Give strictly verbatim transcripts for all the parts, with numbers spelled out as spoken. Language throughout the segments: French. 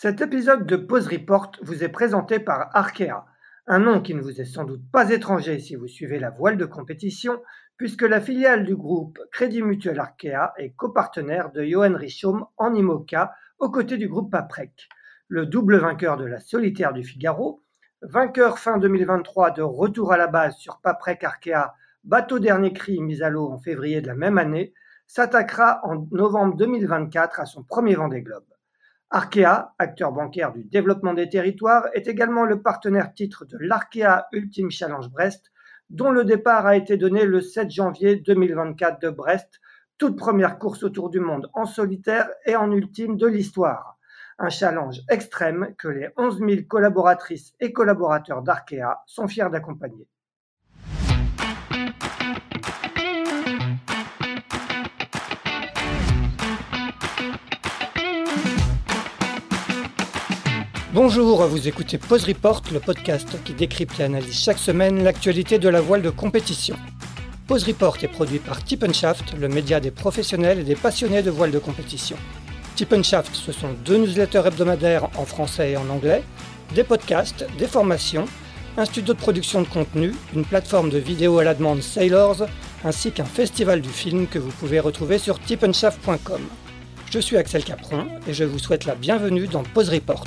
Cet épisode de Pause Report vous est présenté par Arkea, un nom qui ne vous est sans doute pas étranger si vous suivez la voile de compétition, puisque la filiale du groupe Crédit Mutuel Arkea est copartenaire de Johan Richomme en IMOCA aux côtés du groupe Paprec. Le double vainqueur de la Solitaire du Figaro, vainqueur fin deux mille vingt-trois de Retour à la base sur Paprec Arkea, bateau dernier cri mis à l'eau en février de la même année, s'attaquera en novembre deux mille vingt-quatre à son premier Vendée Globe. Arkea, acteur bancaire du développement des territoires, est également le partenaire titre de l'Arkea Ultimate Challenge Brest, dont le départ a été donné le sept janvier deux mille vingt-quatre de Brest, toute première course autour du monde en solitaire et en ultime de l'histoire. Un challenge extrême que les onze mille collaboratrices et collaborateurs d'Arkea sont fiers d'accompagner. Bonjour, vous écoutez Pause Report, le podcast qui décrypte et analyse chaque semaine l'actualité de la voile de compétition. Pause Report est produit par Tip and Shaft, le média des professionnels et des passionnés de voile de compétition. Tip and Shaft, ce sont deux newsletters hebdomadaires en français et en anglais, des podcasts, des formations, un studio de production de contenu, une plateforme de vidéos à la demande Sailors, ainsi qu'un festival du film que vous pouvez retrouver sur tip and shaft point com. Je suis Axel Capron et je vous souhaite la bienvenue dans Pause Report.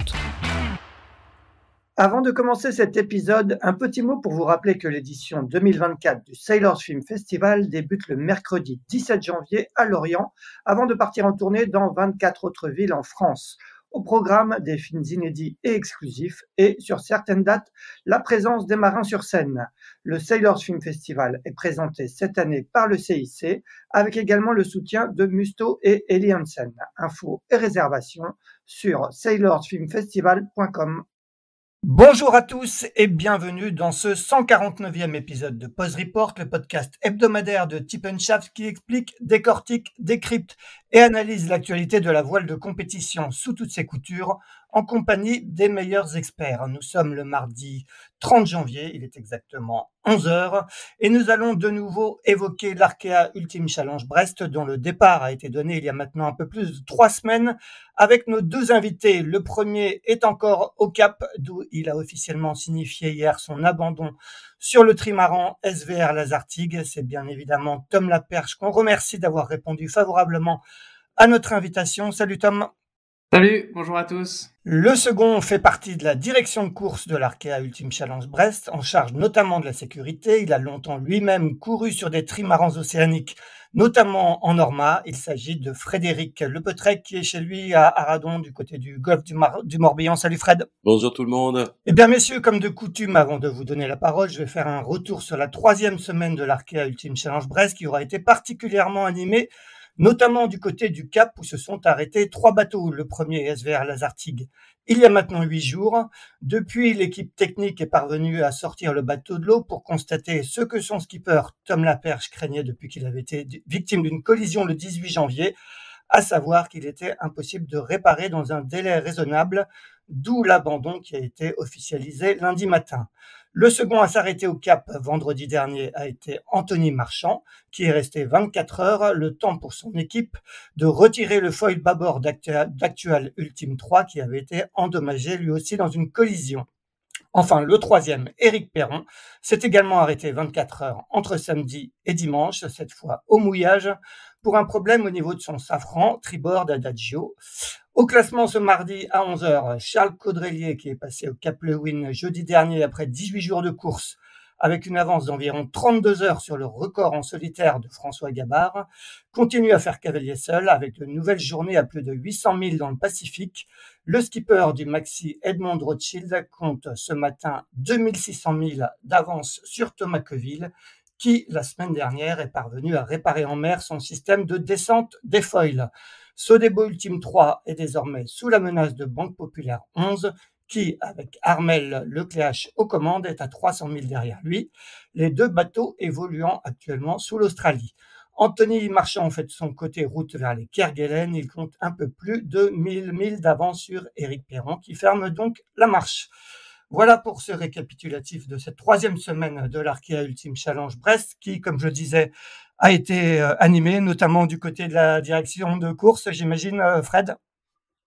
Avant de commencer cet épisode, un petit mot pour vous rappeler que l'édition deux mille vingt-quatre du Sailors Film Festival débute le mercredi dix-sept janvier à Lorient, avant de partir en tournée dans vingt-quatre autres villes en France. Au programme, des films inédits et exclusifs et, sur certaines dates, la présence des marins sur scène. Le Sailors Film Festival est présenté cette année par le C I C, avec également le soutien de Musto et Eli Hansen. Infos et réservations sur sailors film festival point com. Bonjour à tous et bienvenue dans ce cent quarante-neuvième épisode de Pause Report, le podcast hebdomadaire de Tip and Shaft qui explique, décortique, décrypte et analyse l'actualité de la voile de compétition sous toutes ses coutures en compagnie des meilleurs experts. Nous sommes le mardi trente janvier, il est exactement onze heures et nous allons de nouveau évoquer l'Arkea Ultimate Challenge Brest dont le départ a été donné il y a maintenant un peu plus de trois semaines avec nos deux invités. Le premier est encore au Cap, d'où il a officiellement signifié hier son abandon sur le trimaran S V R Lazartigue. C'est bien évidemment Tom Laperche qu'on remercie d'avoir répondu favorablement à notre invitation. Salut Tom. Salut, bonjour à tous. Le second fait partie de la direction de course de l'Arkea Ultimate Challenge Brest, en charge notamment de la sécurité. Il a longtemps lui-même couru sur des trimarans océaniques, notamment en Norma. Il s'agit de Frédéric Lepetrec qui est chez lui à Aradon, du côté du golfe du, Mar- du Morbihan. Salut Fred. Bonjour tout le monde. Eh bien messieurs, comme de coutume, avant de vous donner la parole, je vais faire un retour sur la troisième semaine de l'Arkea Ultimate Challenge Brest qui aura été particulièrement animée, notamment du côté du Cap où se sont arrêtés trois bateaux. Le premier S V R Lazartigue il y a maintenant huit jours. Depuis, l'équipe technique est parvenue à sortir le bateau de l'eau pour constater ce que son skipper Tom Laperche craignait depuis qu'il avait été victime d'une collision le dix-huit janvier, à savoir qu'il était impossible de réparer dans un délai raisonnable, d'où l'abandon qui a été officialisé lundi matin. Le second à s'arrêter au Cap vendredi dernier a été Anthony Marchand, qui est resté vingt-quatre heures, le temps pour son équipe de retirer le foil bâbord d'Actual Ultime trois qui avait été endommagé lui aussi dans une collision. Enfin, le troisième, Éric Perron, s'est également arrêté vingt-quatre heures entre samedi et dimanche, cette fois au mouillage, pour un problème au niveau de son safran, tribord Adagio. Au classement ce mardi à onze heures, Charles Caudrelier, qui est passé au Cap Lewin jeudi dernier après dix-huit jours de course, avec une avance d'environ trente-deux heures sur le record en solitaire de François Gabard, continue à faire cavalier seul avec de nouvelles journées à plus de huit cents milles dans le Pacifique. Le skipper du Maxi Edmond Rothschild compte ce matin deux mille six cents milles d'avance sur Thomas Queville, qui, la semaine dernière, est parvenu à réparer en mer son système de descente des foils. Sodebo Ultime trois est désormais sous la menace de Banque Populaire onze, qui, avec Armel Lecléache aux commandes, est à trois cents milles derrière lui, les deux bateaux évoluant actuellement sous l'Australie. Anthony Marchand fait de son côté route vers les Kerguelen. Il compte un peu plus de mille milles d'avance sur Éric Perron, qui ferme donc la marche. Voilà pour ce récapitulatif de cette troisième semaine de l'Arkea Ultimate Challenge Brest, qui, comme je disais, a été animé, notamment du côté de la direction de course, j'imagine, Fred?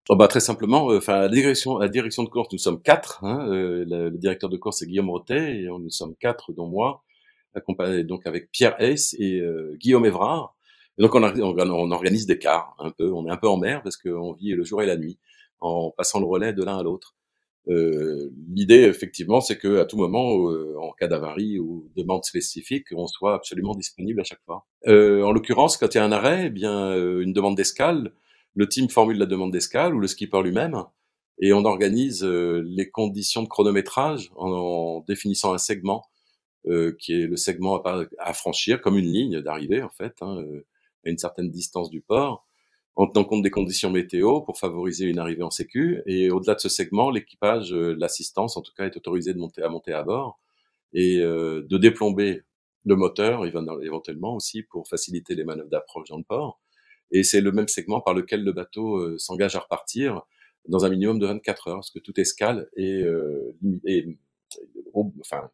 Oh bah, très simplement, enfin, euh, la direction, la direction de course, nous sommes quatre. Hein, euh, le, le directeur de course, c'est Guillaume Rotet, et on, nous sommes quatre, dont moi, accompagné donc avec Pierre Hayes et euh, Guillaume Évrard. Et donc on, a, on, on organise des quarts un peu. On est un peu en mer parce qu'on vit le jour et la nuit en passant le relais de l'un à l'autre. Euh, l'idée, effectivement, c'est que à tout moment, euh, en cas d'avarie ou demande spécifique, on soit absolument disponible à chaque fois. Euh, en l'occurrence, quand il y a un arrêt, eh bien, euh, une demande d'escale, le team formule la demande d'escale ou le skipper lui-même, et on organise euh, les conditions de chronométrage en, en définissant un segment euh, qui est le segment à, à franchir, comme une ligne d'arrivée en fait, hein, euh, à une certaine distance du port, en tenant compte des conditions météo pour favoriser une arrivée en sécu. Et au-delà de ce segment, l'équipage, euh, l'assistance en tout cas, est autorisé de monter à monter à bord et euh, de déplomber le moteur, éventuellement aussi, pour faciliter les manœuvres d'approche dans le port. Et c'est le même segment par lequel le bateau euh, s'engage à repartir dans un minimum de vingt-quatre heures, parce que toute escale est, euh, est, est enfin,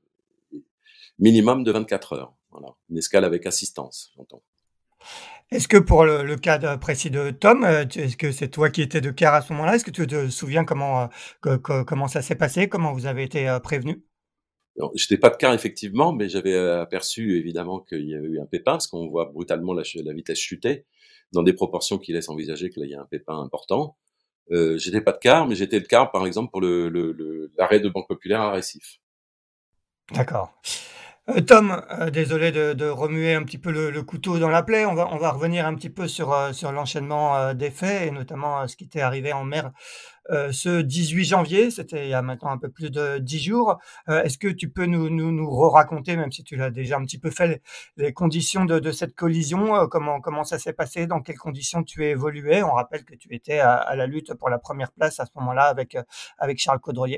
minimum de vingt-quatre heures. Voilà. Une escale avec assistance, j'entends. Est-ce que pour le, le cas de- précis de Tom, euh, tu- est-ce que c'est toi qui étais de quart à ce moment-là? Est-ce que tu te souviens comment, euh, que- que- comment ça s'est passé? Comment vous avez été euh, prévenu? Je n'étais pas de quart, effectivement, mais j'avais aperçu, évidemment, qu'il y avait eu un pépin, parce qu'on voit brutalement la, la vitesse chuter, dans des proportions qui laissent envisager qu'il y a un pépin important. Euh, j'étais pas de quart, mais j'étais de quart, par exemple, pour le, le, le, l'arrêt de Banque Populaire à Récif. D'accord. Euh, Tom, euh, désolé de, de remuer un petit peu le, le couteau dans la plaie. On va, on va revenir un petit peu sur, euh, sur l'enchaînement euh, des faits et notamment euh, ce qui t'est arrivé en mer euh, ce dix-huit janvier. C'était il y a maintenant un peu plus de dix jours. Euh, est-ce que tu peux nous, nous, nous raconter, même si tu l'as déjà un petit peu fait, les, les conditions de, de cette collision, euh, comment, comment ça s'est passé, dans quelles conditions tu as évolué? On rappelle que tu étais à, à la lutte pour la première place à ce moment-là avec, euh, avec Charles Caudrelier.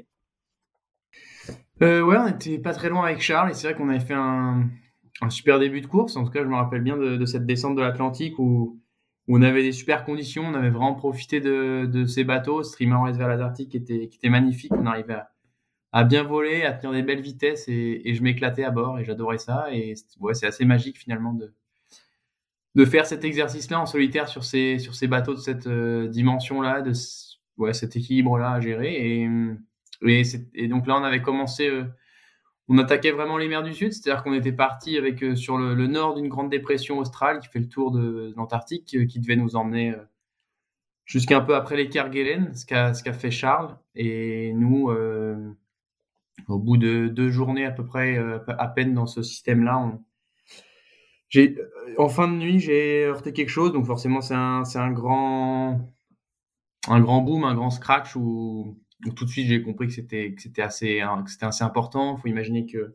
Euh, ouais, on était pas très loin avec Charles et c'est vrai qu'on avait fait un, un super début de course. En tout cas, je me rappelle bien de, de cette descente de l'Atlantique où, où on avait des super conditions. On avait vraiment profité de, de ces bateaux. Streamer West vers l'Atlantique qui était, qui était magnifique. On arrivait à, à bien voler, à tenir des belles vitesses et, et je m'éclatais à bord et j'adorais ça. Et ouais, c'est assez magique finalement de, de faire cet exercice-là en solitaire sur ces, sur ces bateaux de cette euh, dimension-là, de ouais, cet équilibre-là à gérer. Et, et, et donc là, on avait commencé, euh, on attaquait vraiment les mers du Sud, c'est-à-dire qu'on était parti avec euh, sur le, le nord d'une grande dépression australe qui fait le tour de, de l'Antarctique, euh, qui devait nous emmener euh, jusqu'à un peu après les Kerguelen, ce qu'a ce qu'a fait Charles. Et nous, euh, au bout de deux journées à peu près, euh, à peine dans ce système-là, on, j'ai, en fin de nuit, j'ai heurté quelque chose, donc forcément c'est un, c'est un grand, un grand boom, un grand scratch où, où tout de suite j'ai compris que c'était, que c'était assez, hein, que c'était assez important. Il faut imaginer que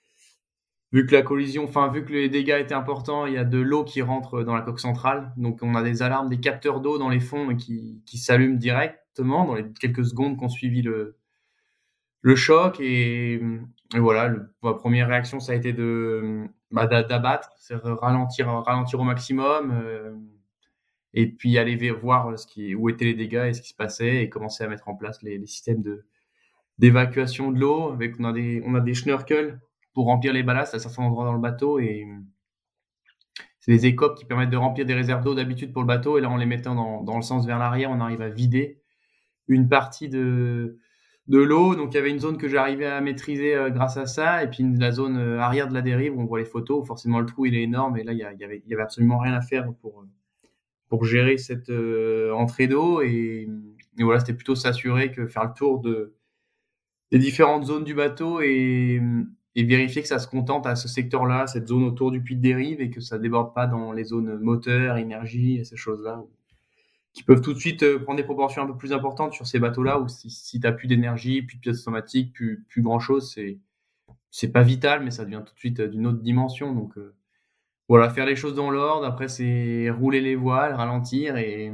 vu que la collision, enfin vu que les dégâts étaient importants, il y a de l'eau qui rentre dans la coque centrale, donc on a des alarmes, des capteurs d'eau dans les fonds qui, qui s'allument directement dans les quelques secondes qu'on suivi le, le choc et, et voilà, le, la première réaction ça a été de bah, d'abattre, c'est ralentir, ralentir au maximum euh, et puis aller voir ce qui, où étaient les dégâts et ce qui se passait et commencer à mettre en place les, les systèmes de d'évacuation de l'eau. Avec on a des on a des schnorkels pour remplir les ballasts à certains endroits dans le bateau et c'est des écopes qui permettent de remplir des réserves d'eau d'habitude pour le bateau et là en les mettant dans, dans le sens vers l'arrière, on arrive à vider une partie de de l'eau. Donc il y avait une zone que j'arrivais à maîtriser euh, grâce à ça et puis une, la zone euh, arrière de la dérive où on voit les photos. Forcément le trou il est énorme et là il y, a, il y avait il y avait absolument rien à faire pour pour gérer cette euh, entrée d'eau et, et voilà, c'était plutôt s'assurer que faire le tour de des différentes zones du bateau et, et vérifier que ça se contente à ce secteur-là, cette zone autour du puits de dérive et que ça déborde pas dans les zones moteur, énergie et ces choses-là qui peuvent tout de suite euh, prendre des proportions un peu plus importantes sur ces bateaux-là où si, si tu n'as plus d'énergie, plus de pilote automatique, plus, plus grand-chose, c'est c'est pas vital, mais ça devient tout de suite euh, d'une autre dimension. Donc euh, voilà, faire les choses dans l'ordre. Après, c'est rouler les voiles, ralentir et,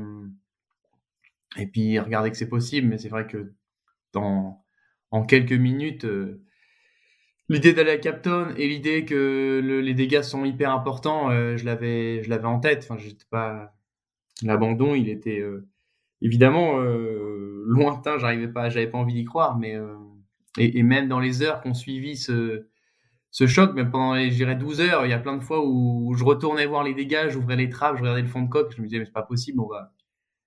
et puis regarder que c'est possible. Mais c'est vrai que dans, en quelques minutes, euh, l'idée d'aller à Capton et l'idée que le, les dégâts sont hyper importants, euh, je l'avais, je l'avais en tête. Enfin, j'étais pas l'abandon, il était euh, évidemment euh, lointain. J'arrivais pas, j'avais pas envie d'y croire, mais euh, et, et même dans les heures qu'on suivit ce ce choc, même pendant les, je dirais douze heures, il y a plein de fois où je retournais voir les dégâts, j'ouvrais les trappes, je regardais le fond de coque, je me disais mais c'est pas possible, on va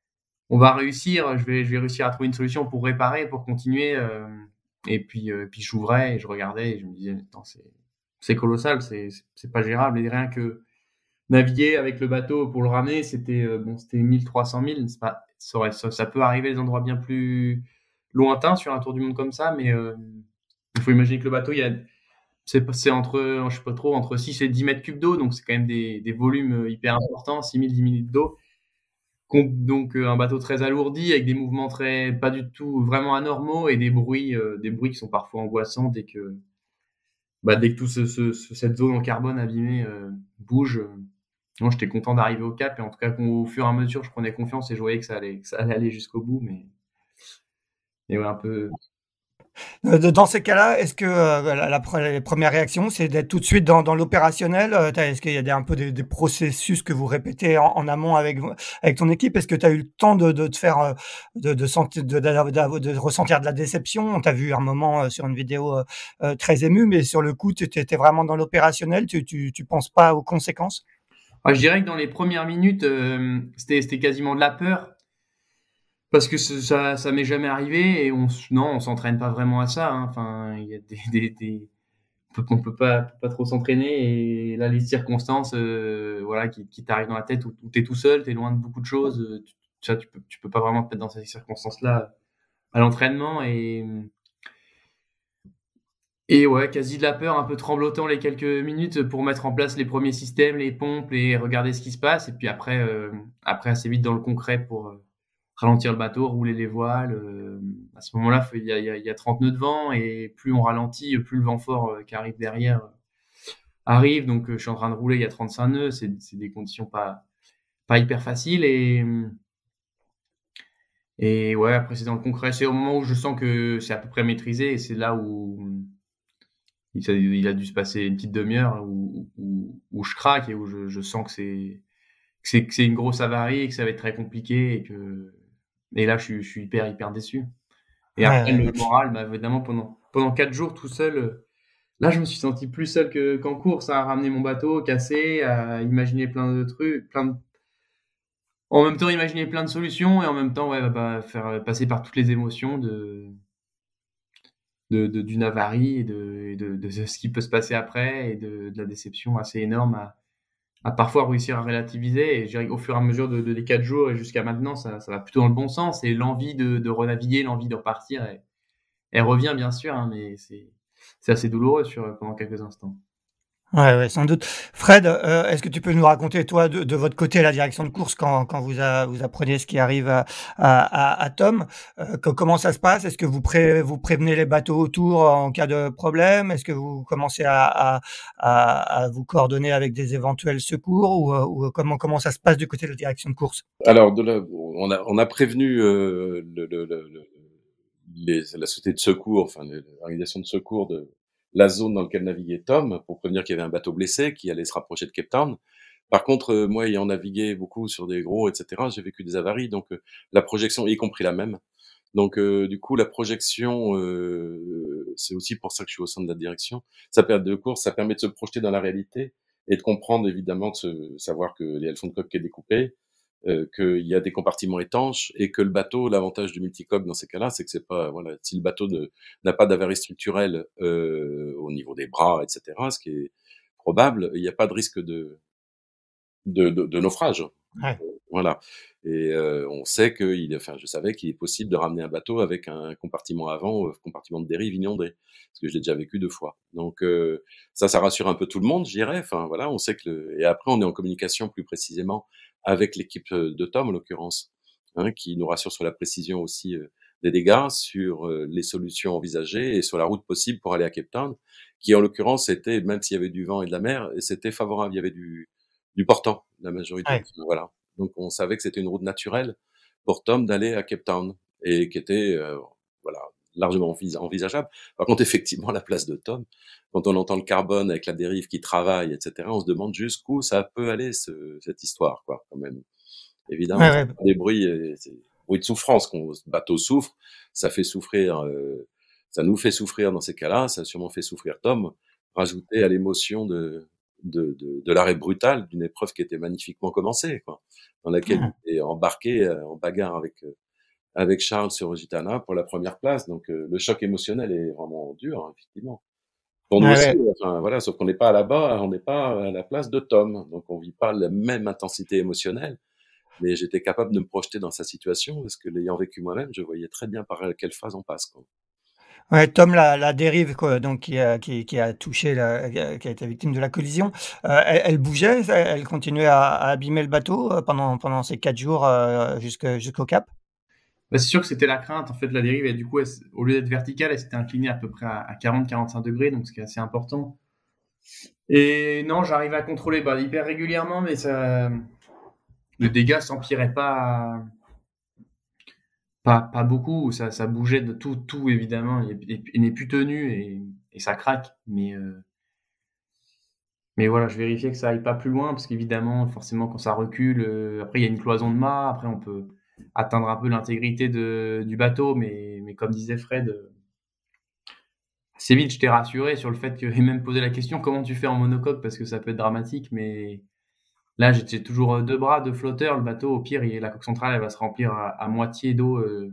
on va réussir, je vais, je vais réussir à trouver une solution pour réparer, pour continuer. Euh, et puis, euh, puis j'ouvrais et je regardais et je me disais, attends, c'est, c'est colossal, c'est, c'est pas gérable. Et rien que naviguer avec le bateau pour le ramener, c'était euh, bon, c'était mille trois cents milles. C'est pas, ça, aurait- ça, ça peut arriver à des endroits bien plus lointains sur un tour du monde comme ça, mais euh, il faut imaginer que le bateau, il y a, c'est, c'est entre, je sais pas trop, entre six et dix mètres cubes d'eau, donc c'est quand même des, des volumes hyper importants, six mille, dix mille litres d'eau. Donc euh, un bateau très alourdi avec des mouvements très pas du tout vraiment anormaux et des bruits euh, des bruits qui sont parfois angoissants dès que bah, dès que tout ce, ce, ce- cette zone en carbone abîmée euh, bouge. Euh, moi j'étais content d'arriver au cap et en tout cas qu'au fur et à mesure je prenais confiance et je voyais que ça allait que ça allait aller jusqu'au bout, mais et ouais, un peu. Euh, Dans ces cas-là, est-ce que euh, la, la pre- les premières réactions, c'est d'être tout de suite dans, dans l'opérationnel? Euh, t'as- Est-ce qu'il y a des, un peu des, des processus que vous répétez en, en amont avec, vo- avec ton équipe? Est-ce que tu as eu le temps de, de te faire, euh, de, de, senti- de, de- de- de ressentir de la déception? On t'a vu un moment euh, sur une vidéo euh, euh, très ému, mais sur le coup, tu étais vraiment dans l'opérationnel. Tu, tu, tu penses pas aux conséquences? Ouais, je dirais que dans les premières minutes euh, c'était c'était quasiment de la peur parce que ce- ça ça m'est jamais arrivé et on s- non on s'entraîne pas vraiment à ça, hein. Enfin il y a des, des, des on peut, on peut pas, peut pas trop s'entraîner et là les circonstances euh, voilà qui, qui t'arrivent dans la tête où, où t'es tout seul, t'es loin de beaucoup de choses, euh, tu, ça tu peux tu peux pas vraiment te mettre dans ces circonstances là à l'entraînement et et ouais quasi de la peur, un peu tremblotant les quelques minutes pour mettre en place les premiers systèmes, les pompes et regarder ce qui se passe et puis après euh, après assez vite dans le concret pour euh, ralentir le bateau, rouler les voiles. Euh, à ce moment-là, il y a, il y, a, il y a trente nœuds de vent et plus on ralentit, plus le vent fort euh, qui arrive derrière arrive. Donc, euh, je suis en train de rouler, il y a trente-cinq nœuds. C'est, c'est des conditions pas, pas hyper faciles. Et, et ouais, après, c'est dans le concret. C'est au moment où je sens que c'est à peu près maîtrisé. Et c'est là où il, il a dû se passer une petite demi-heure où, où, où je craque et où je, je sens que c'est, que c'est, que c'est une grosse avarie et que ça va être très compliqué. Et, que, et là, je suis, je suis hyper, hyper déçu. Et Ouais, après, ouais, le ouais. moral, bah, évidemment, pendant, pendant quatre jours tout seul, euh, là, je me suis senti plus seul que, qu'en course, à ramener mon bateau cassé, à imaginer plein de trucs, plein de en même temps, imaginer plein de solutions et en même temps, ouais, bah, bah, faire passer par toutes les émotions de, de, de- d'une avarie et de, et de, de ce qui peut se passer après et de, de la déception assez énorme à, à parfois réussir à relativiser. Et je dirais qu'au fur et à mesure de, de les quatre jours et jusqu'à maintenant, ça, ça va plutôt dans le bon sens. Et l'envie de, de renaviguer, l'envie de repartir, elle, elle revient bien sûr, hein, mais c'est, c'est assez douloureux sur, pendant quelques instants. Ouais, ouais, sans doute. Fred, heu, est-ce que tu peux nous raconter, toi, de de votre côté, la direction de course quand quand vous a vous apprenez ce qui arrive à à à à Tom? Heu, co comment ça se passe? Est-ce que vous pré vous prévenez les bateaux autour en cas de problème? Est-ce que vous commencez à à à à vous coordonner avec des éventuels secours ou, heu, ou comment comment ça se passe du côté de la direction de course? Alors, de la, on a, on a prévenu euh, le, le, le, le- les, la société de secours, enfin l'organisation de secours de la zone dans laquelle naviguait Tom, pour prévenir qu'il y avait un bateau blessé qui allait se rapprocher de Cape Town. Par contre, euh, moi ayant navigué beaucoup sur des gros, et cetera, j'ai vécu des avaries, donc euh, la projection, y compris la même. Donc euh, du coup, la projection, euh, c'est aussi pour ça que je suis au sein de la direction. Ça permet de course, ça permet de se projeter dans la réalité et de comprendre évidemment, de se, savoir que les leçons de coque est découpé, euh, qu'il y a des compartiments étanches et que le bateau, l'avantage du multicoque dans ces cas-là, c'est que c'est pas, voilà, si le bateau ne, n'a pas d'avarie structurelle euh, au niveau des bras, et cetera, ce qui est probable, il n'y a pas de risque de, de, de, de naufrage. Ouais. Voilà. Et euh, on sait qu'il, enfin, je savais qu'il est possible de ramener un bateau avec un compartiment avant, euh, compartiment de dérive inondé, parce que je l'ai déjà vécu deux fois. Donc euh, ça, ça rassure un peu tout le monde, je dirais. Enfin voilà, on sait que le... et après on est en communication plus précisément avec l'équipe de Tom en l'occurrence, hein, qui nous rassure sur la précision aussi euh, des dégâts, sur euh, les solutions envisagées et sur la route possible pour aller à Cape Town, qui en l'occurrence était, même s'il y avait du vent et de la mer, et c'était favorable, il y avait du du portant, la majorité. Ouais. Voilà. Donc on savait que c'était une route naturelle pour Tom d'aller à Cape Town et qui était euh, voilà largement envis- envisageable. Par contre, effectivement, la place de Tom, quand on entend le carbone avec la dérive qui travaille, et cetera, on se demande jusqu'où ça peut aller ce, cette histoire, quoi, quand même. Évidemment, Ouais, c'est ouais. pas des bruits, euh, c'est des bruits de souffrance qu'on le bateau souffre, ça fait souffrir, euh, ça nous fait souffrir dans ces cas-là, ça a sûrement fait souffrir Tom, rajouter à l'émotion de de, de, de l'arrêt brutal d'une épreuve qui était magnifiquement commencée, quoi, dans laquelle Mmh. il est embarqué euh, en bagarre avec euh, avec Charles sur Gitana pour la première place. Donc euh, le choc émotionnel est vraiment dur, hein, effectivement. Pour nous Ouais, aussi, ouais. enfin voilà, sauf qu'on n'est pas là-bas, on n'est pas à la place de Tom, donc on vit pas la même intensité émotionnelle. Mais j'étais capable de me projeter dans sa situation parce que l'ayant vécu moi-même, je voyais très bien par quelle phase on passe, quoi. Ouais, Tom, la la dérive quoi, donc qui a qui qui a touché la qui a qui a été victime de la collision, heu, elle elle bougeait? Elle elle continuait à à abîmer le bateau, heu, pendant pendant ces quatre jours, heu, jusque jusqu'au cap? Bah, c'est sûr que c'était la crainte, en fait, la dérive, et du coup, elle s au lieu d'être verticale, elle s'était inclinée à peu près à à quarante quarante-cinq degrés, donc ce qui est assez important. Et non, j'arrivais à contrôler, bah, hyper régulièrement, mais ça le dégât s'empirait pas pas pas beaucoup, ça ça bougeait de tout tout évidemment, et et et n'est plus tenu, et et ça craque, mais heu, mais voilà, je vérifiais que ça aille pas plus loin parce qu'évidemment, forcément, quand ça recule, heu, après il y a une cloison de mât, après on peut atteindre un peu l'intégrité de du bateau, mais mais comme disait Fred, heu, assez vite, je t'ai rassuré sur le fait que et même posé la question: «Comment tu fais en monocoque?» parce que ça peut être dramatique, mais là, j'étais toujours, heu, deux bras, deux flotteurs. Le bateau, au pire, il la coque centrale, elle va se remplir à à moitié d'eau, heu,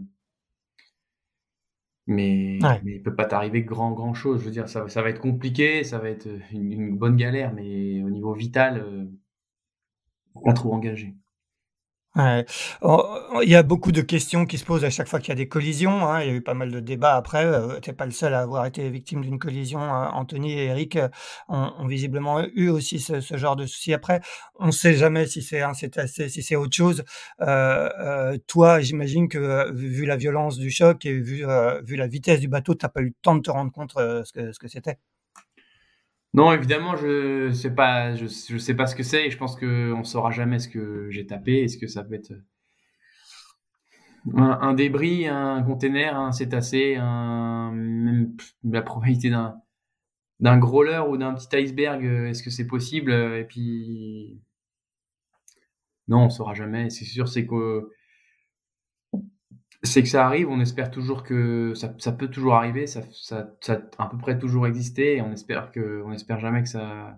mais Ouais. mais il peut pas t'arriver grand, grand chose. Je veux dire, ça va ça va être compliqué, ça va être, heu, une une bonne galère, mais au niveau vital, heu, pas trop engagé. Ouais. Oh, oh, il y a beaucoup de questions qui se posent à chaque fois qu'il y a des collisions, hein. Il y a eu pas mal de débats après, heu, tu es pas le seul à avoir été victime d'une collision, heu, Anthony et Eric, heu, ont ont visiblement eu aussi ce ce genre de souci. Après, on ne sait jamais si c'est un cétacé, si c'est autre chose. Heu heu, toi, j'imagine que, heu, vu vu la violence du choc et vu, heu, vu la vitesse du bateau, tu as pas eu le temps de te rendre compte, heu, ce que ce que c'était? Non, évidemment, je sais pas je je sais pas ce que c'est, et je pense qu'on saura jamais ce que j'ai tapé. Est-ce que ça peut être un un débris, un container, un cétacé, un même pff, la probabilité d'un d'un growler ou d'un petit iceberg, heu, est-ce que c'est possible? Heu et puis non, on saura jamais. C'est sûr, c'est que c'est que ça arrive, on espère toujours que ça ça peut toujours arriver, ça ça ça a à peu près toujours existé, et on espère que on espère jamais que ça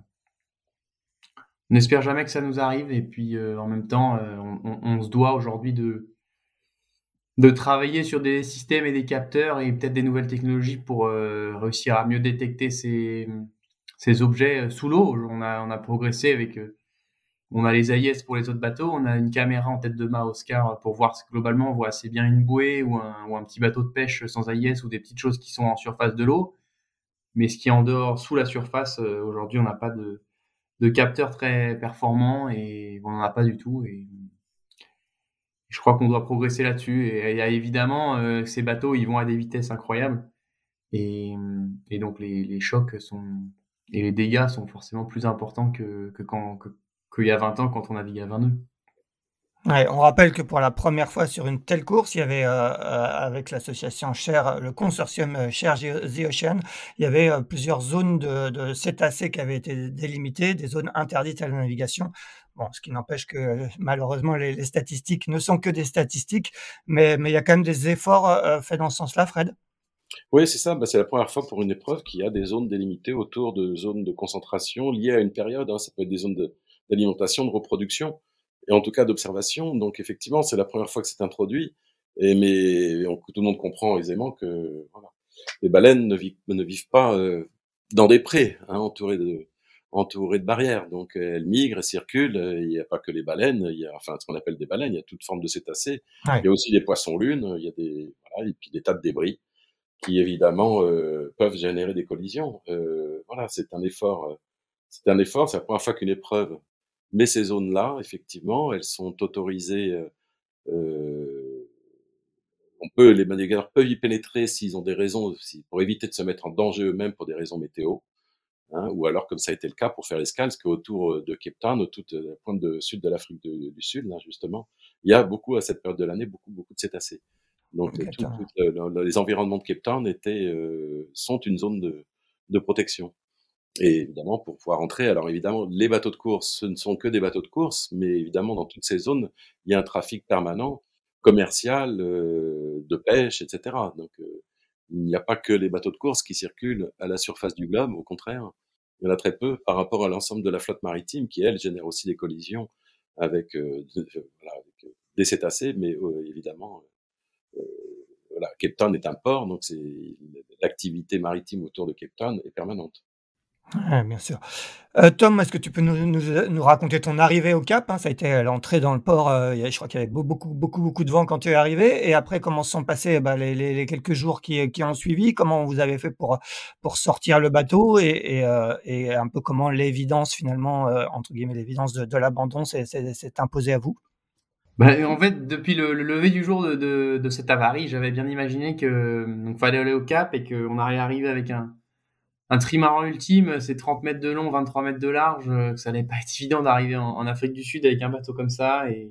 on espère jamais que ça nous arrive, et puis, heu, en même temps, heu, on on on se doit aujourd'hui de de travailler sur des systèmes et des capteurs et peut-être des nouvelles technologies pour, heu, réussir à mieux détecter ces, mmh, ces objets, heu, sous l'eau. On a on a progressé avec, heu, on a les A I S pour les autres bateaux, on a une caméra en tête de mât Oscar pour voir si globalement on voit assez bien une bouée ou un ou un petit bateau de pêche sans A I S, ou des petites choses qui sont en surface de l'eau. Mais ce qui est en dehors, sous la surface, heu, aujourd'hui, on n'a pas de de capteurs très performants, et on n'en a pas du tout, et je crois qu'on doit progresser là-dessus, et il y a évidemment, heu, ces bateaux, ils vont à des vitesses incroyables, et mmh et donc les les chocs sont et les dégâts sont forcément plus importants que que quand que qu'il y a vingt ans quand on naviguait à vingt nœuds. Ouais, on rappelle que pour la première fois sur une telle course, il y avait, heu heu, avec l'association Share, le consortium, heu, Share Geo the Ocean, il y avait, heu, plusieurs zones de de cétacés qui avaient été délimitées, des zones interdites à la navigation. Bon, ce qui n'empêche que, heu, malheureusement, les les statistiques ne sont que des statistiques, mais mais il y a quand même des efforts, heu faits dans ce sens-là, Fred? Oui, c'est ça, bah, c'est la première fois pour une épreuve qu'il y a des zones délimitées autour de zones de concentration liées à une période, hein. Ça peut être des zones de d'alimentation, de reproduction et en tout cas d'observation. Donc effectivement, c'est la première fois que c'est introduit et mais on tout le monde comprend aisément que, voilà, les baleines ne vivent ne vivent pas, heu, dans des prés, hein, entourées de entourées de barrières. Donc elles migrent, elles circulent, heu, il y a pas que les baleines, il y a enfin ce qu'on appelle des baleines, il y a toute forme de cétacés. Il Ouais. y a aussi des poissons-lunes, il y a des voilà et puis des tas de débris qui évidemment euh, peuvent générer des collisions. Euh, voilà, c'est un effort. euh, C'est un effort. C'est la première fois qu'une épreuve met ces zones-là. Effectivement, elles sont autorisées. euh, euh, on peut, les navigateurs peuvent y pénétrer s'ils ont des raisons, si, pour éviter de se mettre en danger eux-mêmes pour des raisons météo, hein, ou alors comme ça a été le cas pour faire l'escale, parce qu'autour de Cape Town, au toute la pointe de sud de l'Afrique de- du Sud, là, justement, il y a beaucoup à cette période de l'année, beaucoup beaucoup de cétacés. Donc euh, tout, tout, Exactement. euh, le- le- les environnements de Cape Town étaient, euh, sont une zone de, de protection. Et évidemment, pour pouvoir entrer, alors évidemment, les bateaux de course, ce ne sont que des bateaux de course, mais évidemment, dans toutes ces zones, il y a un trafic permanent, commercial, euh, de pêche, et cetera. Donc, euh, il n'y a pas que les bateaux de course qui circulent à la surface du globe, au contraire. il y en a très peu par rapport à l'ensemble de la flotte maritime qui, elle, génère aussi des collisions avec, euh, de- de- voilà, avec euh, des cétacés, mais euh, évidemment, euh, voilà, Cape Town est un port, donc c'est l'activité maritime autour de Cape Town est permanente. Ouais, bien sûr. Heu, Tom, est-ce que tu peux nous nous nous raconter ton arrivée au Cap, hein? Ça a été l'entrée dans le port, heu, il y a je crois qu'il y avait beau beaucoup beaucoup beaucoup de vent quand tu es arrivé et après comment se sont passés, bah, les les les quelques jours qui qui ont suivi? Comment vous avez fait pour, pour sortir le bateau et et heu et un peu comment l'évidence finalement, heu, entre guillemets «l'évidence» de de l'abandon s'est s'est s'est imposée à vous? Bah, en fait, depuis le, le lever du jour de, de, de cette avarie, j'avais bien imaginé que donc fallait aller au Cap et qu'on allait arriver avec un, un trimaran ultime, c'est trente mètres de long, vingt-trois mètres de large, euh, que ça allait pas être évident d'arriver en, en Afrique du Sud avec un bateau comme ça. Et,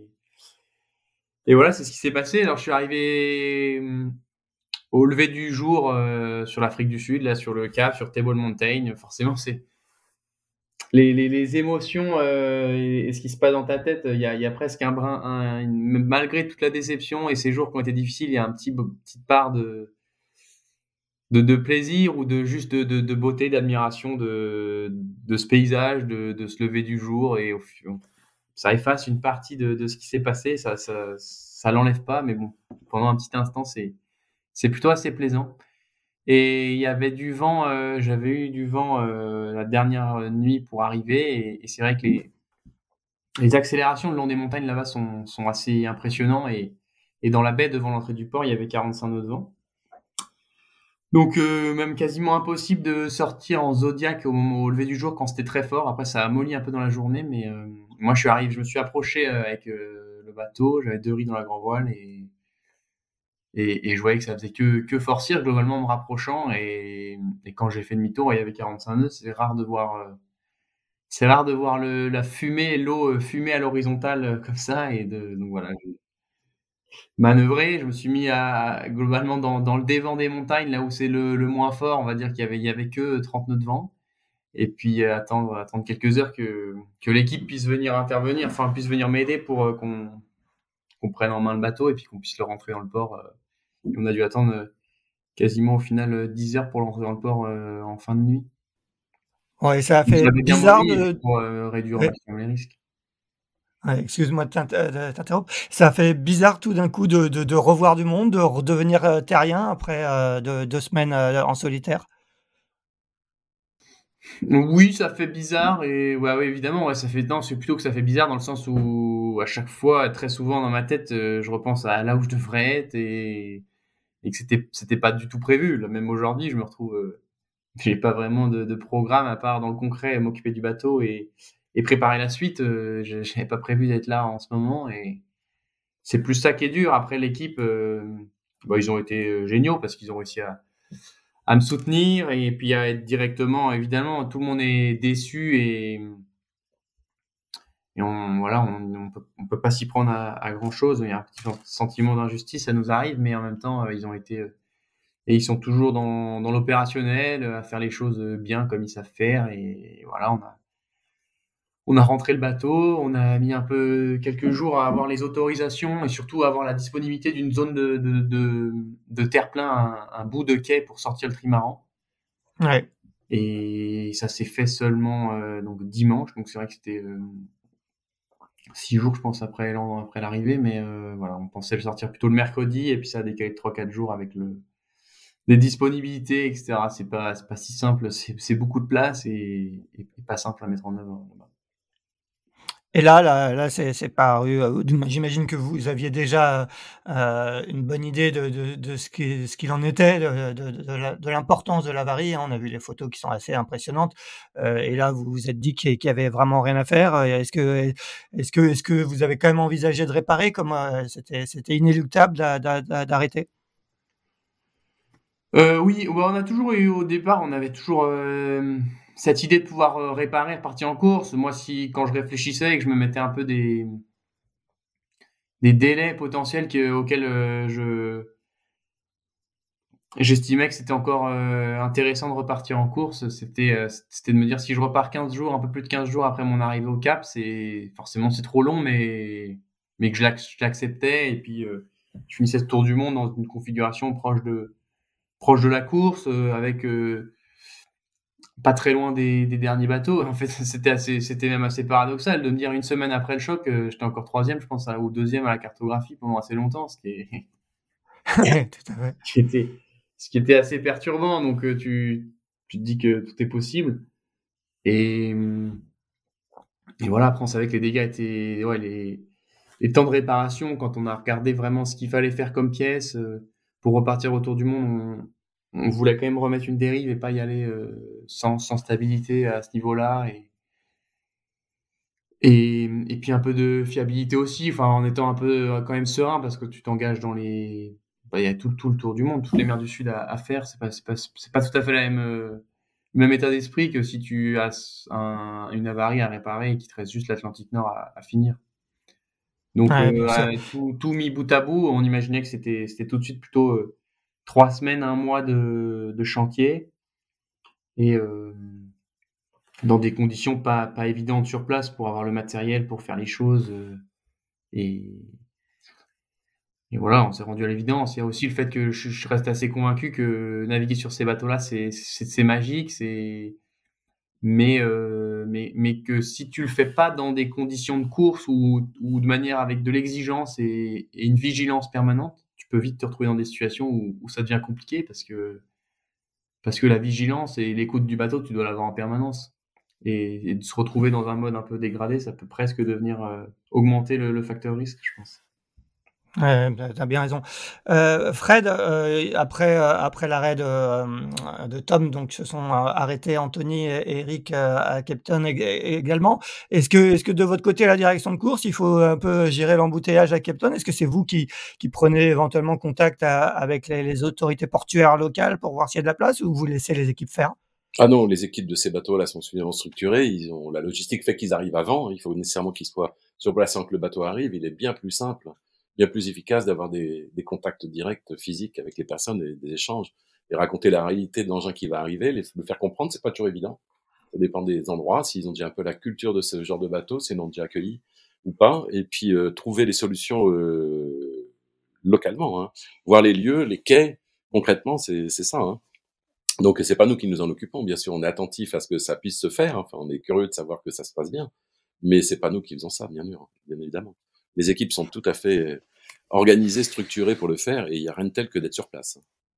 et voilà, c'est ce qui s'est passé. Alors, je suis arrivé hum, au lever du jour euh, sur l'Afrique du Sud, là, sur le Cap, sur Table Mountain. Forcément, c'est les, les, les émotions euh, et, et ce qui se passe dans ta tête. Il y a, il y a presque un brin, un- une- malgré toute la déception et ces jours qui ont été difficiles, il y a un petit petite part de de, de plaisir ou de juste de, de, de beauté, d'admiration de, de ce paysage, de, de se lever du jour et au, ça efface une partie de, de ce qui s'est passé, ça, ça, ça l'enlève pas, mais bon, pendant un petit instant, c'est, c'est plutôt assez plaisant. Et il y avait du vent, euh, j'avais eu du vent euh, la dernière nuit pour arriver, et, et c'est vrai que les, les accélérations le long des montagnes là-bas sont, sont assez impressionnants, et, et dans la baie devant l'entrée du port, il y avait quarante-cinq nœuds de vent. Donc euh, même quasiment impossible de sortir en zodiac au moment au lever du jour quand c'était très fort. Après ça a molli un peu dans la journée, mais euh, moi je suis arrivé, je me suis approché euh, avec euh, le bateau, j'avais deux riz dans la grand voile et, et, et je voyais que ça faisait que que forcir globalement en me rapprochant et, et quand j'ai fait demi-tour il y avait quarante-cinq nœuds. C'est rare de voir euh, c'est rare de voir le, la fumée, l'eau euh, fumer à l'horizontale euh, comme ça et de donc voilà, manœuvrer. Je me suis mis à globalement dans, dans le dévent des montagnes, là où c'est le, le moins fort. On va dire qu'il y avait, il y avait que trente nœuds de vent. Et puis euh, attendre, attendre quelques heures que, que l'équipe puisse venir intervenir, enfin puisse venir m'aider pour euh, qu'on qu'on prenne en main le bateau et puis qu'on puisse le rentrer dans le port. euh. Et on a dû attendre euh, quasiment au final euh, dix heures pour le rentrer dans le port euh, en fin de nuit. Ouais, ça a Donc, ça fait avait bien bizarre molli et de pour euh, réduire au ouais, maximum les risques. ouais, excuse-moi de t'int de t'interrompre. Ça a fait bizarre tout d'un coup de de de revoir du monde, de redevenir, heu, terrien après, heu, deux 2 semaines, heu, en solitaire? Oui, ça fait bizarre et ouais, ouais, évidemment, ouais, ça fait non, c'est plutôt que ça fait bizarre dans le sens où à chaque fois, très souvent dans ma tête, heu, je repense à là où je devrais être et et que c'était c'était pas du tout prévu. Là, même aujourd'hui, je me retrouve, heu, j'ai pas vraiment de de programme à part dans le concret, m'occuper du bateau et et préparer la suite, heu, je j'avais pas prévu d'être là en ce moment et c'est plus ça qui est dur. Après l'équipe, hem, bah, ils ont été, heu, géniaux parce qu'ils ont réussi à à me soutenir et puis à être directement évidemment, tout le monde est déçu et et on voilà, on on peut on peut pas s'y prendre à à grand chose. Il y a un petit sentiment d'injustice, ça nous arrive, mais en même temps, heu, ils ont été, heu et ils sont toujours dans dans l'opérationnel, heu, à faire les choses, heu, bien comme ils savent faire et voilà, on a on a rentré le bateau, on a mis un peu quelques jours à avoir les autorisations et surtout à avoir la disponibilité d'une zone de de de de terre-plein, un un bout de quai pour sortir le trimaran. Ouais. Et ça s'est fait seulement euh, donc dimanche, donc c'est vrai que c'était euh, six jours, je pense, après l'en- après l'arrivée, mais euh, voilà, on pensait le sortir plutôt le mercredi, et puis ça a décalé de trois quatre jours avec le les disponibilités, et cetera. C'est pas c'est pas si simple, c'est c'est beaucoup de place et, et pas simple à mettre en œuvre. Et là là là, c'est c'est paru, heu, du j'imagine que vous aviez déjà, heu une bonne idée de de de ce qui ce qu'il en était, de de de la de l'importance de l'avarie, hein. On a vu les photos qui sont assez impressionnantes, heu et là, vous vous êtes dit qu'il y qu'il y avait vraiment rien à faire, heu, est-ce que est-ce que est-ce que vous avez quand même envisagé de réparer comme, heu, c'était c'était inéluctable d'a d'a d'a d'arrêter? Euh, oui, bah, on a toujours eu au départ, on avait toujours euh, cette idée de pouvoir euh, réparer, repartir en course. Moi, si quand je réfléchissais et que je me mettais un peu des des délais potentiels que, auxquels euh, je j'estimais que c'était encore euh, intéressant de repartir en course. C'était euh, c'était de me dire si je repars quinze jours, un peu plus de quinze jours après mon arrivée au Cap, c'est forcément c'est trop long, mais mais que je l'ac- je l'acceptais et puis euh, je finissais ce tour du monde dans une configuration proche de proche de la course euh, avec euh, pas très loin des, des derniers bateaux. En fait, c'était assez, c'était même assez paradoxal de me dire une semaine après le choc, euh, j'étais encore troisième, je pense, à- ou deuxième à la cartographie pendant assez longtemps, ce qui, est, Ouais, tout à fait. ce qui était, ce qui était assez perturbant. Donc, euh, tu, tu te dis que tout est possible. Et, et voilà, après, on savait que les dégâts étaient, ouais, les, les temps de réparation, quand on a regardé vraiment ce qu'il fallait faire comme pièce euh, pour repartir autour du monde, on, on voulait quand même remettre une dérive et pas y aller euh, sans, sans stabilité à ce niveau-là. Et, et, et puis un peu de fiabilité aussi, enfin, en étant un peu euh, quand même serein parce que tu t'engages dans les. Bah, il y a tout, tout le tour du monde, toutes les mers du Sud à, à faire. C'est pas, c'est pas, c'est pas tout à fait la même, euh, le même état d'esprit que si tu as un, une avarie à réparer et qu'il te reste juste l'Atlantique Nord à, à finir. Donc, Ouais, euh, bien sûr. euh, tout, tout mis bout à bout, on imaginait que c'était, c'était tout de suite plutôt euh, trois semaines, un mois de, de chantier et euh, dans des conditions pas, pas évidentes sur place pour avoir le matériel, pour faire les choses. euh, et, et voilà, on s'est rendu à l'évidence. Il y a aussi le fait que je, je reste assez convaincu que naviguer sur ces bateaux-là, c'est, c'est, c'est magique, c'est, mais, euh, mais, mais que si tu le fais pas dans des conditions de course ou, ou de manière avec de l'exigence et, et une vigilance permanente, tu peux vite te retrouver dans des situations où, où ça devient compliqué parce que, parce que la vigilance et l'écoute du bateau, tu dois l'avoir en permanence. Et, et de se retrouver dans un mode un peu dégradé, ça peut presque devenir euh, augmenter le, le facteur risque, je pense. Ouais, bah, tu as bien raison. Heu, Fred, heu, après, heu, après l'arrêt de, hem, de Tom, donc se sont, heu, arrêtés Anthony et Eric, heu, à Cape Town ég également. Est-ce que est-ce que de votre côté, à la direction de course, il faut un peu gérer l'embouteillage à Cape Town? Est-ce que c'est vous qui qui prenez éventuellement contact a avec les les autorités portuaires locales pour voir s'il y a de la place ou vous laissez les équipes faire? Ah non, les équipes de ces bateaux-là sont suffisamment structurées. Ils ont la logistique fait qu'ils arrivent avant. Il faut nécessairement qu'ils soient sur place avant que le bateau arrive. Il est bien plus simple, bien plus efficace d'avoir des, des contacts directs physiques avec les personnes, des, des échanges, et raconter la réalité de l'engin qui va arriver, les, le faire comprendre, c'est pas toujours évident. Ça dépend des endroits. S'ils ont déjà un peu la culture de ce genre de bateau, s'ils l'ont déjà accueilli ou pas. Et puis euh, trouver les solutions euh, localement, hein. Voir les lieux, les quais. Concrètement, c'est c'est ça, hein. Donc c'est pas nous qui nous en occupons, bien sûr, on est attentif à ce que ça puisse se faire, enfin on est curieux de savoir que ça se passe bien, mais c'est pas nous qui faisons ça, bien sûr, bien évidemment. Les équipes sont tout à fait euh, organisées, structurées pour le faire, et il y a rien de tel que d'être sur place.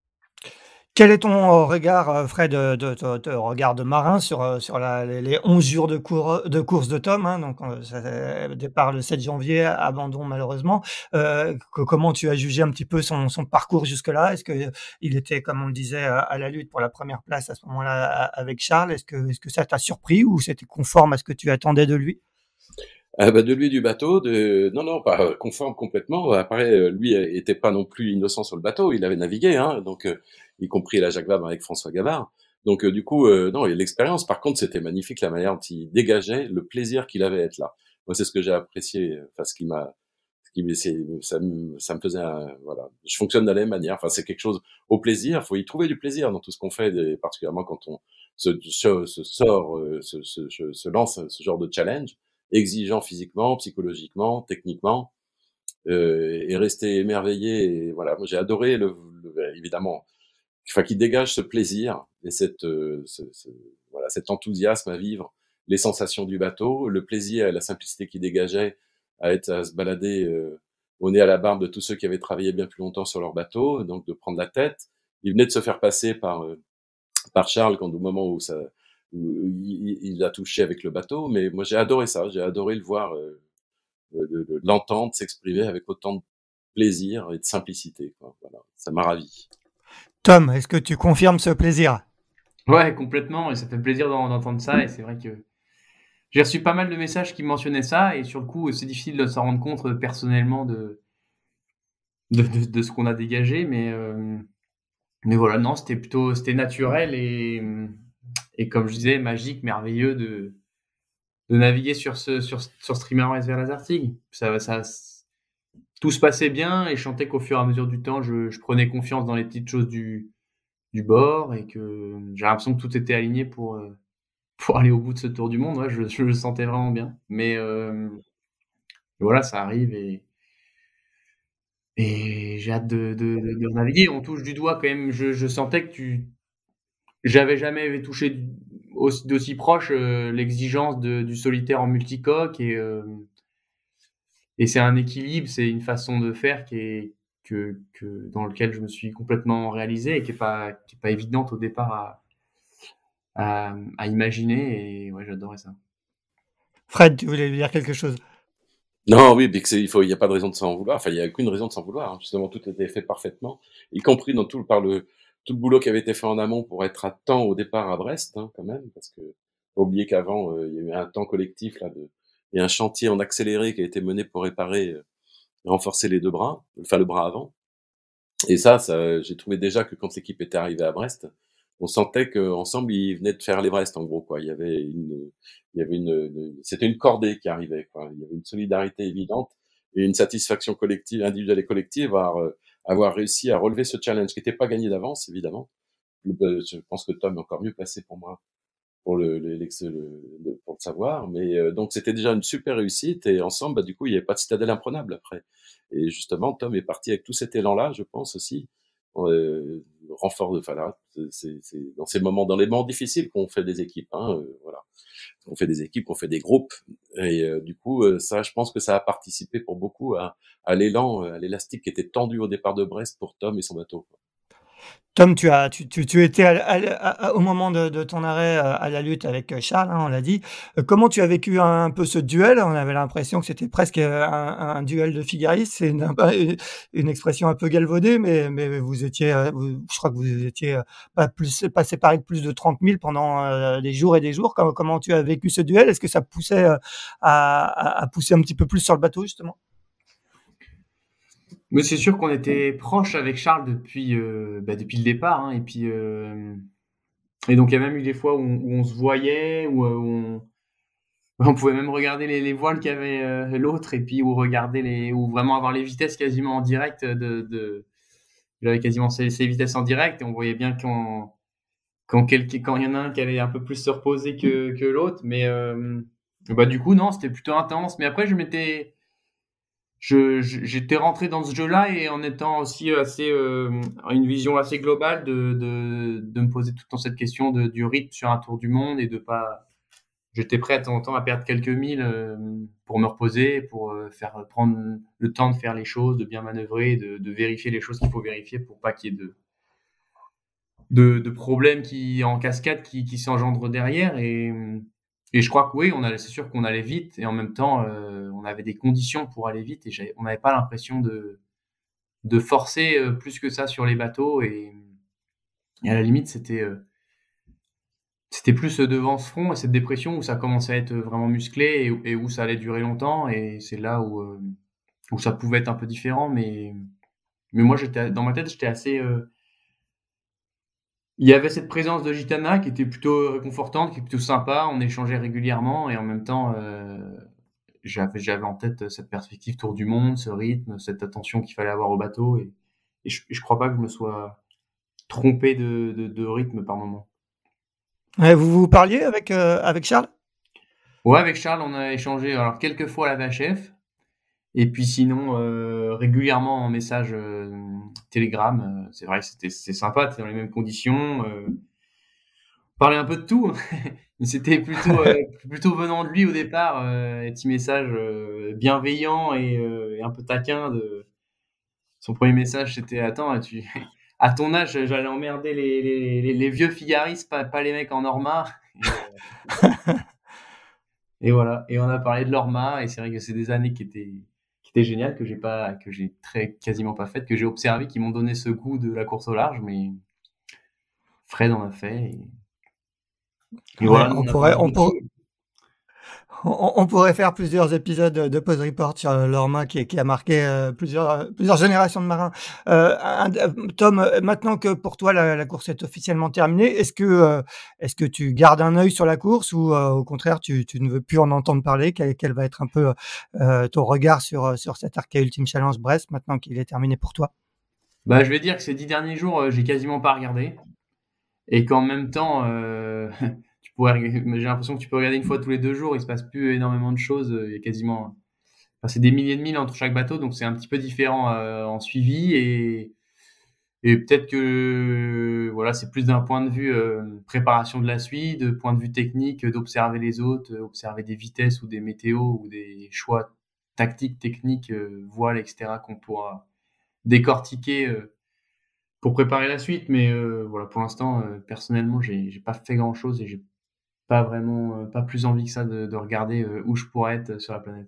Quel est ton, heu, regard, heu, Fred, de de de de regard de marin sur, heu, sur la les les onze jours de cour de course de Tom, hein, donc heu, ça c'est départ le sept janvier, abandon malheureusement. Heu, co comment tu as jugé un petit peu son son parcours jusque-là? Est-ce qu'il était, comme on le disait, à à la lutte pour la première place à ce moment-là a avec Charles? Est-ce que est-ce que ça t'a surpris ou c'était conforme à ce que tu attendais de lui? Ah bah, de lui et du bateau, de non, non, pas euh, conforme complètement. Après, euh, lui euh, était pas non plus innocent sur le bateau, il avait navigué, hein, donc euh, y compris la Jacques Vabre avec François Gavard. Donc euh, du coup, euh, non, et l'expérience. Par contre, c'était magnifique la manière dont il dégageait le plaisir qu'il avait à être là. Moi, c'est ce que j'ai apprécié, enfin ce qui m'a, ce qui me- c'est- ça, me, ça me faisait, un- voilà. Je fonctionne de la même manière. Enfin, c'est quelque chose au plaisir. Faut y trouver du plaisir dans tout ce qu'on fait, et particulièrement quand on se, se, se sort, euh, se, se, se, se lance ce genre de challenge exigeant physiquement, psychologiquement, techniquement, euh, et rester émerveillé. Et voilà, moi j'ai adoré le, le évidemment, enfin qui dégage ce plaisir et cette, euh, ce, ce, voilà, cet enthousiasme à vivre les sensations du bateau, le plaisir et la simplicité qui dégageait à être à se balader euh, au nez à la barbe de tous ceux qui avaient travaillé bien plus longtemps sur leur bateau, donc de prendre la tête. Il venait de se faire passer par euh, par Charles quand au moment où ça où il, il a touché avec le bateau, mais moi j'ai adoré ça, j'ai adoré le voir, euh, de, de l'entendre s'exprimer avec autant de plaisir et de simplicité, quoi. Voilà, ça m'a ravi. Tom, est-ce que tu confirmes ce plaisir? Ouais, complètement, et ça fait plaisir d'en- d'entendre ça, et c'est vrai que j'ai reçu pas mal de messages qui mentionnaient ça, et sur le coup, c'est difficile de s'en rendre compte euh, personnellement de, de, de, de ce qu'on a dégagé, mais, euh, mais voilà, non, c'était plutôt, c'était naturel et, et comme je disais, magique, merveilleux de, de naviguer sur ce, sur, sur Streamer vers les Arctiques. Ça, ça, tout se passait bien et je sentais qu'au fur et à mesure du temps, je, je prenais confiance dans les petites choses du, du bord et que j'ai l'impression que tout était aligné pour, euh, pour aller au bout de ce tour du monde. Ouais, je, je le sentais vraiment bien. Mais euh, voilà, ça arrive et, et j'ai hâte de, de, de, de naviguer. On touche du doigt quand même. Je, je sentais que tu, j'avais jamais touché. aussi, d'aussi proche euh, l'exigence de, du solitaire en multicoque et, euh, et c'est un équilibre, c'est une façon de faire qui est, que, que, dans lequel je me suis complètement réalisé et qui n'est pas, qui est pas évidente au départ à, à, à imaginer. Et ouais, j'adorais ça. Fred, tu voulais lui dire quelque chose? Non, oui, mais que c'est, il faut, il n'y a pas de raison de s'en vouloir. Enfin, il n'y a aucune raison de s'en vouloir. Hein. Justement, tout était fait parfaitement, y compris dans tout, par le, tout le boulot qui avait été fait en amont pour être à temps au départ à Brest, hein, quand même, parce que, faut oublier qu'avant, euh, il y a eu un temps collectif, là, de, et un chantier en accéléré qui a été mené pour réparer, euh, renforcer les deux bras, enfin, le bras avant. Et ça, ça, j'ai trouvé déjà que quand l'équipe était arrivée à Brest, on sentait qu'ensemble, ils venaient de faire l'Everest, en gros, quoi. Il y avait une, il y avait une, une- c'était une cordée qui arrivait, quoi. Il y avait une solidarité évidente et une satisfaction collective, individuelle et collective à euh, avoir réussi à relever ce challenge qui n'était pas gagné d'avance, évidemment. Le- Je pense que Tom est encore mieux placé pour moi pour le, le, l'ex- le- le- pour le savoir, mais euh, donc c'était déjà une super réussite et ensemble, bah, du coup, il n'y avait pas de citadelle imprenable après. Et justement, Tom est parti avec tout cet élan-là, je pense aussi, euh, renfort de, enfin là, c'est, c'est dans ces moments, dans les moments difficiles qu'on fait des équipes, hein, euh, voilà, on fait des équipes, on fait des groupes, et euh, du coup, euh, ça, je pense que ça a participé pour beaucoup à, à l'élan, à l'élastique qui était tendu au départ de Brest pour Tom et son bateau. Tom, tu as tu tu tu étais à à à au moment de de ton arrêt, heu, à la lutte avec, heu, Charles, hein, on l'a dit. Heu, comment tu as vécu un un peu ce duel? On avait l'impression que c'était presque, heu, un un duel de figaristes. C'est une un peu une une expression un peu galvaudée, mais mais vous étiez, heu, vous je crois que vous étiez, heu, pas plus pas séparés de plus de trente mille pendant, heu, des jours et des jours. Comment comment tu as vécu ce duel? Est-ce que ça poussait, heu, à à à pousser un petit peu plus sur le bateau, justement? Mais c'est sûr qu'on était proche avec Charles depuis, euh, bah, depuis le départ. Hein, et puis, euh, et donc il y a même eu des fois où on, où on se voyait, où, euh, où on, on pouvait même regarder les, les voiles qu'avait euh, l'autre, et puis ou regarder les, ou vraiment avoir les vitesses quasiment en direct de, de j'avais quasiment ces, ces vitesses en direct, et on voyait bien quand quand quelqu'un, quand il y en a un qui allait un peu plus se reposer que que l'autre, mais euh, bah du coup non, c'était plutôt intense. Mais après je m'étais je, je- j'étais rentré dans ce jeu-là et en étant aussi assez euh, une vision assez globale de, de, de me poser tout le temps cette question de, du rythme sur un tour du monde et de pas. J'étais prêt de temps en temps à perdre quelques milles euh, pour me reposer, pour euh, faire prendre le temps de faire les choses, de bien manœuvrer, de, de vérifier les choses qu'il faut vérifier pour pas qu'il y ait de, de, de problèmes qui en cascade qui, qui s'engendrent derrière. Et, et je crois que oui, on allait, c'est sûr qu'on allait vite et en même temps, euh, on avait des conditions pour aller vite et j'avais- on n'avait pas l'impression de, de forcer euh, plus que ça sur les bateaux. Et, et à la limite, c'était, euh, c'était plus devant ce front et cette dépression où ça commençait à être vraiment musclé et, et où ça allait durer longtemps. Et c'est là où, euh, où ça pouvait être un peu différent. Mais, mais moi, j'étais, dans ma tête, j'étais assez. Euh, il y avait cette présence de Gitana qui était plutôt réconfortante, qui est plutôt sympa. On échangeait régulièrement et en même temps, euh, j'avais, j'avais en tête cette perspective tour du monde, ce rythme, cette attention qu'il fallait avoir au bateau. Et, et je, je crois pas que je me sois trompé de, de, de rythme par moment. Ouais, vous vous parliez avec, heu, avec Charles? Ouais, avec Charles, on a échangé alors quelques fois à la V H F et puis sinon euh, régulièrement en message euh, Telegram. Euh, c'est vrai que c'était c'est sympa, c'est dans les mêmes conditions. Euh, parler un peu de tout. Mais c'était plutôt, euh, plutôt venant de lui au départ, euh, un petit message euh, bienveillant et, euh, et un peu taquin. De... Son premier message, c'était attends, tu... à ton âge, j'allais emmerder les, les, les, les vieux figaristes, pas, pas les mecs en Norma. Et, euh, et voilà. Et on a parlé de l'Orma, et c'est vrai que c'est des années qui étaient, qui étaient géniales, que j'ai pas, que j'ai très quasiment pas faites, que j'ai observé, qui m'ont donné ce goût de la course au large, mais Fred en a fait. Et, et Ouais, voilà, nous on on a pourrait parlé on d'autres pour choses. On, on pourrait faire plusieurs épisodes de, de Pause Report sur euh, l'Orma qui, qui a marqué euh, plusieurs, euh, plusieurs générations de marins. Euh, un- euh, Tom, euh, maintenant que pour toi la, la course est officiellement terminée, est-ce que, euh, est-ce que tu gardes un œil sur la course ou euh, au contraire tu, tu ne veux plus en entendre parler? Quel, quel va être un peu euh, ton regard sur, euh, sur cet Arkea Ultimate Challenge Brest maintenant qu'il est terminé pour toi? Bah, je vais dire que ces dix derniers jours, euh, j'ai quasiment pas regardé. Et qu'en même temps, euh, tu pourrais, j'ai l'impression que tu peux regarder une fois tous les deux jours, il se passe plus énormément de choses. Il y a quasiment, enfin, c'est des milliers de milles entre chaque bateau, donc c'est un petit peu différent euh, en suivi. Et, et peut-être que voilà, c'est plus d'un point de vue euh, préparation de la suite, de point de vue technique, d'observer les autres, observer des vitesses ou des météos ou des choix tactiques, techniques, euh, voiles, et cetera qu'on pourra décortiquer euh, pour préparer la suite. Mais euh, voilà, pour l'instant, euh, personnellement, j'ai, j'ai pas fait grand chose et j'ai pas vraiment, euh, pas plus envie que ça de, de regarder euh, où je pourrais être sur la planète.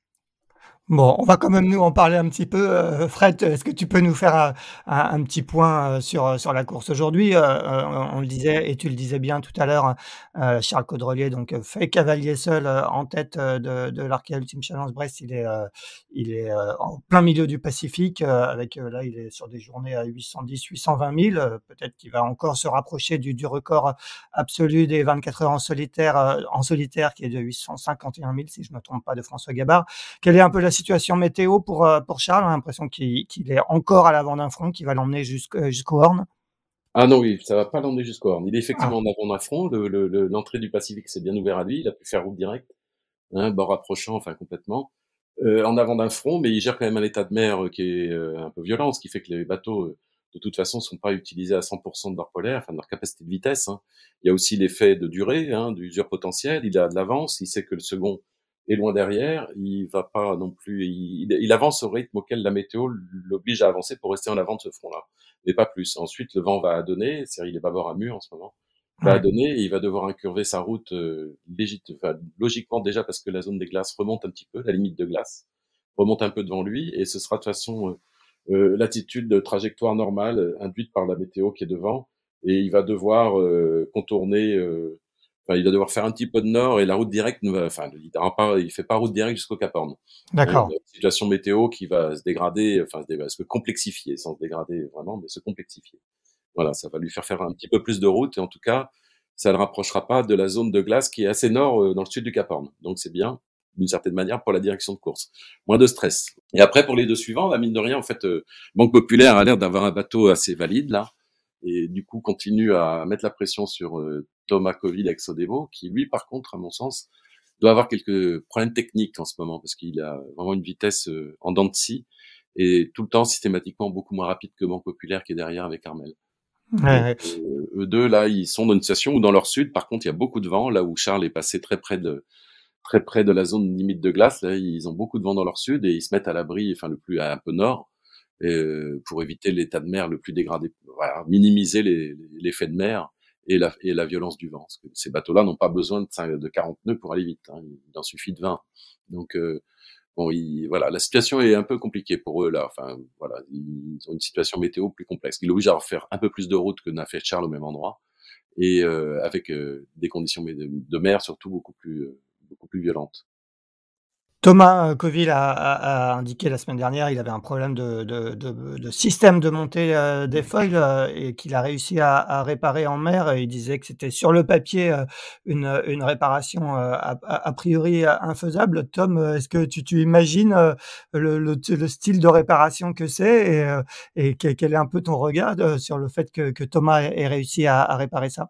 Bon, on va quand même nous en parler un petit peu. Heu, Fred, est-ce que tu peux nous faire un un un petit point, heu, sur, heu, sur la course aujourd'hui? Heu, heu, on le disait et tu le disais bien tout à l'heure, heu, Charles Caudrelier donc heu, fait cavalier seul, heu, en tête, heu, de de l'Arkea Ultimate Challenge Brest. Il est, heu, il est, heu, en plein milieu du Pacifique, heu, avec, heu, là, il est sur des journées à huit cent dix-huit cent vingt milles, heu, peut-être qu'il va encore se rapprocher du du record absolu des vingt-quatre heures en solitaire, heu, en solitaire qui est de huit cent cinquante et un milles, si je ne me trompe pas, de François Gabard. Quelle est un peu la situation météo pour, euh, pour Charles? On a l'impression qu'il qu'il est encore à l'avant d'un front, qui va l'emmener jusqu'au jusqu'au Horn. Ah non, oui, ça va pas l'emmener jusqu'au Horn. Il est Ah, effectivement en avant d'un front. Le, le, le- l'entrée du Pacifique s'est bien ouvert à lui. Il a pu faire route directe, hein, bord approchant, enfin complètement. Euh, en avant d'un front, mais il gère quand même un état de mer euh, qui est euh, un peu violent, ce qui fait que les bateaux, euh, de toute façon, sont pas utilisés à cent pour cent de leur polaire, enfin de leur capacité de vitesse, hein. Il y a aussi l'effet de durée, hein, d'usure potentielle. Il a de l'avance, il sait que le second est loin derrière. Il va pas non plus, il, il avance au rythme auquel la météo l'oblige à avancer pour rester en avant de ce front-là, mais pas plus. Ensuite, le vent va donner, c'est il est bâbord à mur en ce moment, va ouais. donner et il va devoir incurver sa route euh, légit- enfin, logiquement déjà parce que la zone des glaces remonte un petit peu, la limite de glace remonte un peu devant lui et ce sera de toute façon euh, euh, l'attitude de trajectoire normale euh, induite par la météo qui est devant et il va devoir euh, contourner, euh, enfin il va devoir faire un petit peu de nord et la route directe ne va, enfin il ne pas, il fait pas route directe jusqu'au Cap Horn. Hein, il y D'accord. a une situation météo qui va se dégrader, enfin se, dé- se complexifier, sans se dégrader vraiment, mais se complexifier. Voilà, ça va lui faire faire un petit peu plus de route et en tout cas, ça ne le rapprochera pas de la zone de glace qui est assez nord euh, dans le sud du Cap Horn. Donc c'est bien, d'une certaine manière, pour la direction de course. Moins de stress. Et après, pour les deux suivants, la mine de rien, en fait, euh, Banque Populaire a l'air d'avoir un bateau assez valide là, et du coup continue à mettre la pression sur euh, Thomas Coville avec Sodebo, qui lui, par contre, à mon sens, doit avoir quelques problèmes techniques en ce moment parce qu'il a vraiment une vitesse euh, en dents de scie et tout le temps systématiquement beaucoup moins rapide que Banque Populaire qui est derrière avec Armel. Ouais, Donc, ouais. euh, eux deux, là, ils sont dans une situation où dans leur sud, par contre, il y a beaucoup de vent, là où Charles est passé très près de, très près de la zone limite de glace, là, ils ont beaucoup de vent dans leur sud et ils se mettent à l'abri, enfin, le plus, un peu nord, euh, pour éviter l'état de mer le plus dégradé, voilà, minimiser les, l'effet de mer et la, et la violence du vent. Parce que ces bateaux-là n'ont pas besoin de, de quarante nœuds pour aller vite, hein, il en suffit de vingt. Donc, euh, bon, il, voilà, la situation est un peu compliquée pour eux là. Enfin, voilà, ils ont une situation météo plus complexe. Ils l'obligent à faire un peu plus de route que n'a fait Charles au même endroit, et euh, avec euh, des conditions de, de mer surtout beaucoup plus, euh, beaucoup plus violentes. Thomas, heu, Coville a a a indiqué la semaine dernière, il avait un problème de de de de système de montée, heu, des foils, heu, et qu'il a réussi à à réparer en mer et il disait que c'était sur le papier, heu, une, une réparation, heu, a a a priori, heu, infaisable. Tom, heu, est-ce que tu tu imagines, heu, le le le style de réparation que c'est et heu, et quel quel est un peu ton regard, heu, sur le fait que que Thomas ait ait réussi à à réparer ça?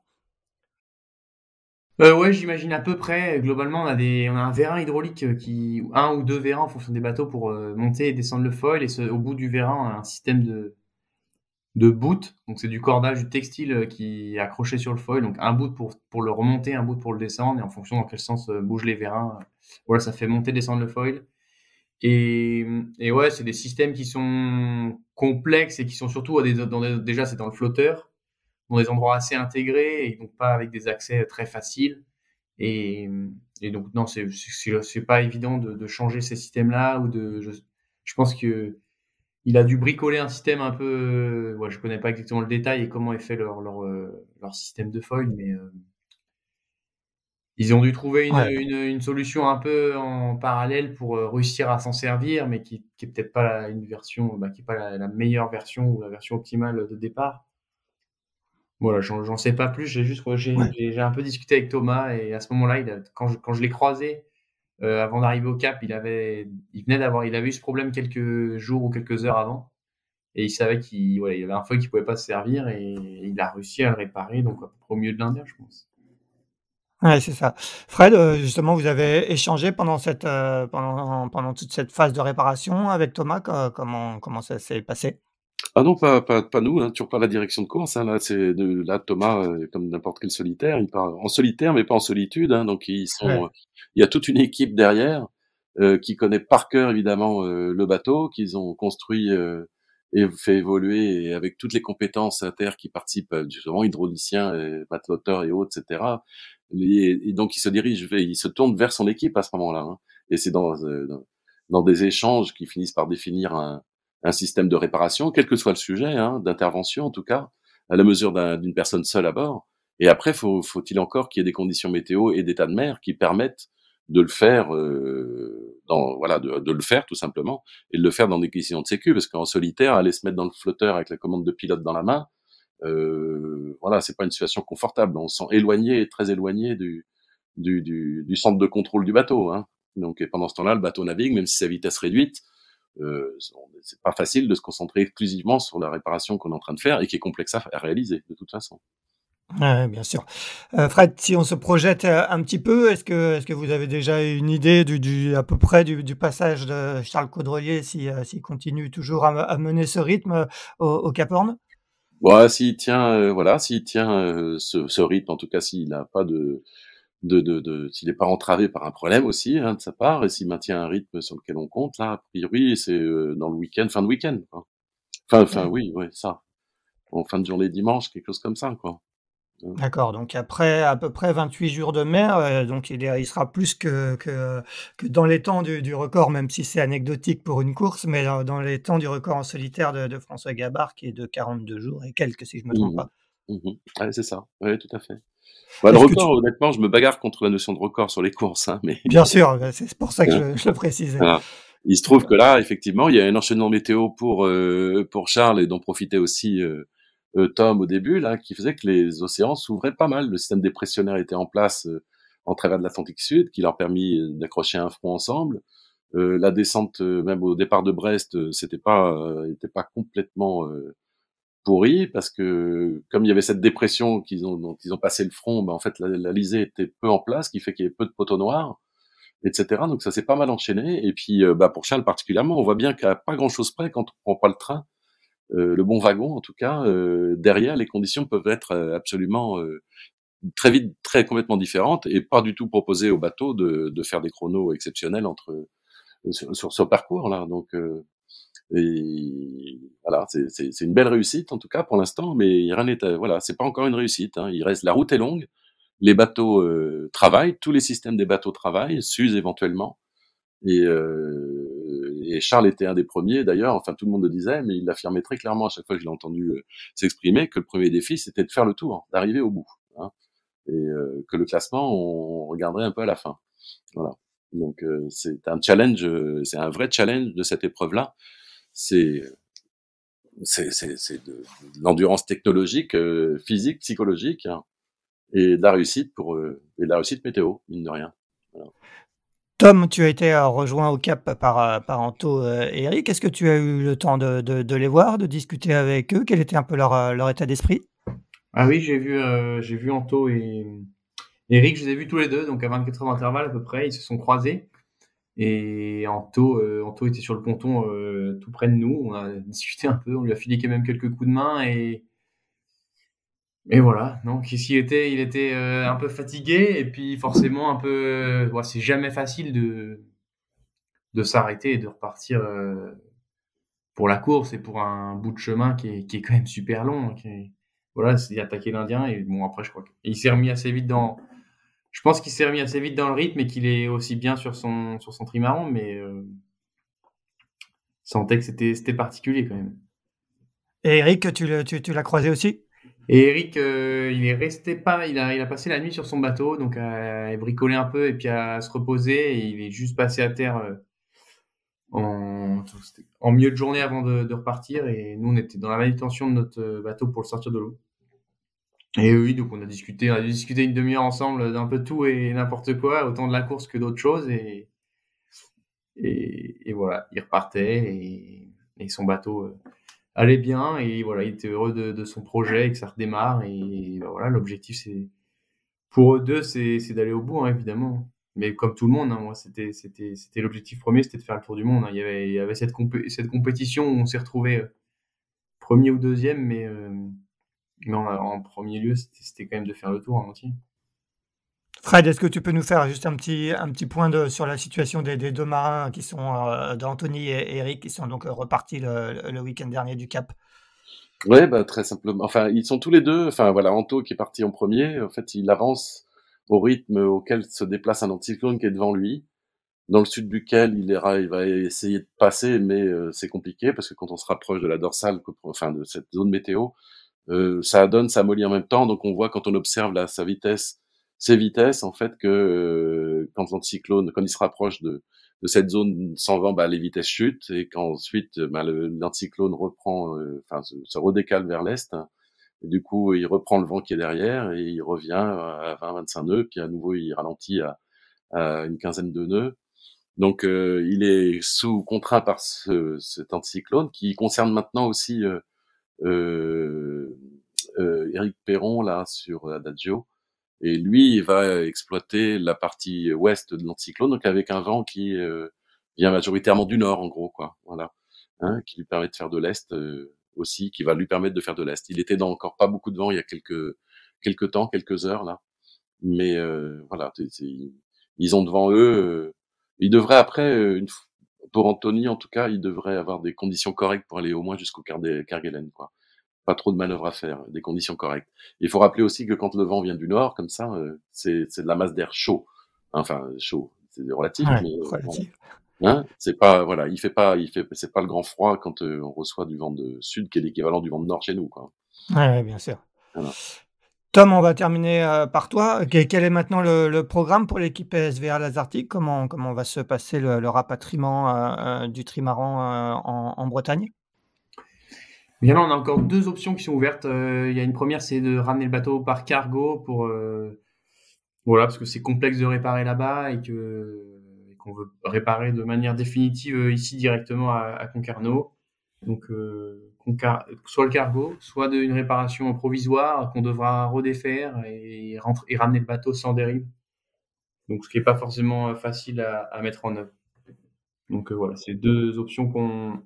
Euh, ouais, j'imagine à peu près. Globalement, on a des, on a un vérin hydraulique euh, qui, un ou deux vérins en fonction des bateaux pour euh, monter et descendre le foil. Et ce- au bout du vérin, on a un système de, de boot. Donc c'est du cordage, du textile euh, qui est accroché sur le foil. Donc un bout pour, pour le remonter, un bout pour le descendre. Et en fonction dans quel sens euh, bougent les vérins, euh, voilà, ça fait monter, descendre le foil. Et, et ouais, c'est des systèmes qui sont complexes et qui sont surtout à des, dans des- déjà c'est dans le flotteur, dans des endroits assez intégrés et donc pas avec des accès très faciles. Et, et donc non, c'est c'est c'est pas évident de, de changer ces systèmes-là ou de. Je, je pense que il a dû bricoler un système un peu. Ouais, je connais pas exactement le détail et comment est fait leur leur euh, leur système de foil, mais euh, ils ont dû trouver une, Ouais. une une solution un peu en parallèle pour euh, réussir à s'en servir, mais qui qui est peut-être pas la- une version, bah, qui est pas la, la meilleure version ou la version optimale de départ. Voilà, j'en j'en sais pas plus. J'ai juste j'ai Ouais. j'ai j'ai un peu discuté avec Thomas et à ce moment-là, il a, quand je quand je l'ai croisé. Euh, avant d'arriver au Cap, il avait, il venait d'avoir, il avait eu ce problème quelques jours ou quelques heures avant, et il savait qu'il, voilà, il y avait un feu qui pouvait pas se servir, et il a réussi à le réparer, donc à peu près au milieu de l'Indien, je pense. Ouais, c'est ça. Fred, heu, justement, vous avez échangé pendant cette, heu, pendant pendant toute cette phase de réparation avec Thomas, co comment comment ça s'est passé? Ah non, pas, pas, pas nous, hein, toujours pas la direction de course. Hein, là, c'est de, là Thomas, euh, comme n'importe quel solitaire, il part en solitaire, mais pas en solitude. Hein, donc ils sont, Ouais. il y a toute une équipe derrière euh, qui connaît par cœur évidemment euh, le bateau qu'ils ont construit euh, et fait évoluer et avec toutes les compétences inter qui participent, euh, justement hydrauliciens, et mateloteur et autres, et cetera. Et, et donc il se dirige, il se tourne vers son équipe à ce moment-là. Hein, et c'est dans, euh, dans dans des échanges qui finissent par définir un un système de réparation, quel que soit le sujet, hein, d'intervention en tout cas, à la mesure d'un, d'une personne seule à bord. Et après, faut, faut-il encore qu'il y ait des conditions météo et d'état de mer qui permettent de le faire, euh, dans, voilà, de, de le faire tout simplement, et de le faire dans des conditions de sécu, parce qu'en solitaire, aller se mettre dans le flotteur avec la commande de pilote dans la main, euh, voilà, c'est pas une situation confortable. On se sent éloigné, très éloigné du, du, du, du centre de contrôle du bateau. Hein. Donc, et pendant ce temps-là, le bateau navigue, même si c'est à vitesse réduite. Euh, c'est pas facile de se concentrer exclusivement sur la réparation qu'on est en train de faire et qui est complexe à, à réaliser de toute façon. Ouais, bien sûr. Euh, Fred, si on se projette euh, un petit peu, est-ce que, est-ce que vous avez déjà une idée du, du, à peu près du, du passage de Charles Caudrelier si, euh, s'il continue toujours à, à mener ce rythme euh, au, au Cap Horn? Bon, s'il tient, euh, voilà, s'il tient euh, ce, ce rythme, en tout cas, s'il n'a pas de, de, de, de s'il n'est pas entravé par un problème aussi hein, de sa part, et s'il maintient un rythme sur lequel on compte, là, a priori, c'est euh, dans le week-end, fin de week-end. Quoi. Enfin, enfin, oui, oui, ça. En fin de journée dimanche, quelque chose comme ça, quoi. D'accord, donc après à peu près vingt-huit jours de mer, heu, donc il est il sera plus que que que dans les temps du du record, même si c'est anecdotique pour une course, mais dans dans les temps du record en solitaire de de François Gabard qui est de quarante-deux jours et quelques, si je me trompe Mmh pas. mh. Mmh. Ouais, c'est ça. Ouais, tout à fait. Bah, le Est-ce que tu record, honnêtement, je me bagarre contre la notion de record sur les courses, hein, mais Bien sûr, bah, c'est pour ça que je je le précisais. voilà. Il se trouve que là, effectivement, il y a un enchaînement météo pour euh, pour Charles et dont profitait aussi euh, euh, Tom au début, là, qui faisait que les océans s'ouvraient pas mal. Le système dépressionnaire était en place euh, en travers de l'Atlantique Sud, qui leur permis euh, d'accrocher un front ensemble. Euh, la descente, euh, même au départ de Brest, euh, c'était pas euh, était pas complètement euh, pourri parce que comme il y avait cette dépression qu'ils ont dont ils ont passé le front, ben en fait la, la lisée était peu en place, ce qui fait qu'il y avait peu de poteaux noirs, et cetera. Donc ça s'est pas mal enchaîné. Et puis euh, bah pour Charles particulièrement, on voit bien qu'à pas grand chose près, quand on prend pas le train, euh, le bon wagon en tout cas, euh, derrière les conditions peuvent être euh, absolument euh, très vite, très complètement différentes et pas du tout proposer au bateau de, de faire des chronos exceptionnels entre euh, sur, sur ce parcours là. Donc euh, et voilà, c'est, c'est, c'est une belle réussite en tout cas pour l'instant, mais rien n'est, euh, voilà, c'est pas encore une réussite. Hein. Il reste, la route est longue, les bateaux euh, travaillent, tous les systèmes des bateaux travaillent, s'usent éventuellement. Et, euh, et Charles était un des premiers d'ailleurs, enfin tout le monde le disait, mais il affirmait très clairement à chaque fois que je l'ai entendu euh, s'exprimer que le premier défi c'était de faire le tour, d'arriver au bout, hein, et euh, que le classement on regarderait un peu à la fin. Voilà. Donc euh, c'est un challenge, euh, c'est un vrai challenge de cette épreuve-là. C'est c'est, c'est, c'est de, de l'endurance technologique, euh, physique, psychologique, hein, et de la réussite pour euh, et de la réussite météo, mine de rien. Voilà. Tom, tu as été, heu, rejoint au Cap par, heu, par Anto, heu, et Eric. Est-ce que tu as eu le temps de de de les voir, de discuter avec eux? Quel était un peu leur, heu, leur état d'esprit? Ah oui, j'ai vu, euh, j'ai vu Anto et Eric, je les ai vus tous les deux, donc à vingt-quatre heures d'intervalle à peu près, ils se sont croisés. Et Anto, euh, Anto était sur le ponton euh, tout près de nous. On a discuté un peu, on lui a filé quand même quelques coups de main et et voilà. Donc ici il était, il était euh, un peu fatigué et puis forcément un peu. Euh, ouais, c'est jamais facile de de s'arrêter et de repartir euh, pour la course et pour un bout de chemin qui est qui est quand même super long. Hein, qui est, voilà, c'est attaquer l'Indien et bon après je crois qu'il s'est remis assez vite dans. Je pense qu'il s'est remis assez vite dans le rythme et qu'il est aussi bien sur son sur son trimaran, mais euh, sentait que c'était c'était particulier quand même. Et Eric, tu le tu tu l'as croisé aussi? Et Eric, euh, il est resté pas, il a, il a passé la nuit sur son bateau, donc à, à bricoler un peu et puis à se reposer. Et il est juste passé à terre euh, en, en milieu de journée avant de, de repartir. Et nous, on était dans la manutention de notre bateau pour le sortir de l'eau. Et oui, donc on a discuté, on a discuté une demi-heure ensemble d'un peu tout et n'importe quoi, autant de la course que d'autres choses. Et, et, et voilà, il repartait et, et son bateau euh, allait bien et voilà, il était heureux de, de son projet et que ça redémarre. Et ben voilà, l'objectif c'est pour eux deux, c'est, c'est d'aller au bout, hein, évidemment. Mais comme tout le monde, hein, moi, c'était, c'était, c'était l'objectif premier, c'était de faire le tour du monde. Hein. Il y avait, il y avait cette, compé- cette compétition où on s'est retrouvé premier ou deuxième, mais, euh, mais en, en premier lieu, c'était, c'était quand même de faire le tour en entier. Fred, est-ce que tu peux nous faire juste un petit, un petit point de, sur la situation des, des deux marins qui sont euh, d'Anthony et Eric, qui sont donc repartis le, le week-end dernier du Cap? Ouais, bah, très simplement. Enfin, ils sont tous les deux. Enfin, voilà, Anto qui est parti en premier. En fait, il avance au rythme auquel se déplace un anticyclone qui est devant lui, dans le sud duquel il, ira, il va essayer de passer, mais euh, c'est compliqué parce que quand on se rapproche de la dorsale, enfin de cette zone météo, euh, ça donne, ça mollit en même temps. Donc on voit quand on observe là sa vitesse, ses vitesses, en fait, que euh, quand l'anticyclone, quand il se rapproche de, de cette zone sans vent, bah, les vitesses chutent et qu'ensuite bah, le, l'anticyclone reprend, euh, enfin se, se redécale vers l'est. Et du coup, il reprend le vent qui est derrière et il revient à vingt à vingt-cinq nœuds, puis à nouveau il ralentit à, à une quinzaine de nœuds. Donc, euh, il est sous contraint par ce, cet anticyclone qui concerne maintenant aussi euh, euh, euh, Éric Perron là sur Adagio. Et lui, il va exploiter la partie ouest de l'anticyclone, donc avec un vent qui euh, vient majoritairement du nord, en gros, quoi. Voilà, hein, qui lui permet de faire de l'est euh, aussi, qui va lui permettre de faire de l'est. Il était dans encore pas beaucoup de vent il y a quelques quelques temps, quelques heures là, mais euh, voilà, c'est, c'est, ils ont devant eux. Euh, ils devraient après, euh, une, pour Anthony en tout cas, ils devraient avoir des conditions correctes pour aller au moins jusqu'au Kerguelen, quoi. Pas trop de manœuvres à faire, des conditions correctes. Il faut rappeler aussi que quand le vent vient du nord, comme ça, euh, c'est, c'est de la masse d'air chaud. Enfin, chaud, c'est relatif, Ouais, mais euh, relatif. voilà. Hein, c'est pas, voilà, il fait pas, il fait, c'est pas le grand froid quand euh, on reçoit du vent de sud, qui est l'équivalent du vent de nord chez nous, quoi. Ouais, ouais, bien sûr. Voilà. Tom, on va terminer euh, par toi. Que- Quel est maintenant le, le programme pour l'équipe S V A Lazartigue? Comment, comment va se passer le, le rapatriement euh, euh, du trimaran euh, en, en Bretagne? Bien là, on a encore deux options qui sont ouvertes. Euh, il y a une première, c'est de ramener le bateau par cargo pour euh, voilà, parce que c'est complexe de réparer là-bas et que et qu'on veut réparer de manière définitive euh, ici directement à, à Concarneau. Donc euh, Concar- soit le cargo, soit de, une réparation provisoire qu'on devra redéfaire et, rentre, et ramener le bateau sans dérive. Donc ce qui est pas forcément facile à, à mettre en œuvre. Donc euh, voilà, c'est deux options qu'on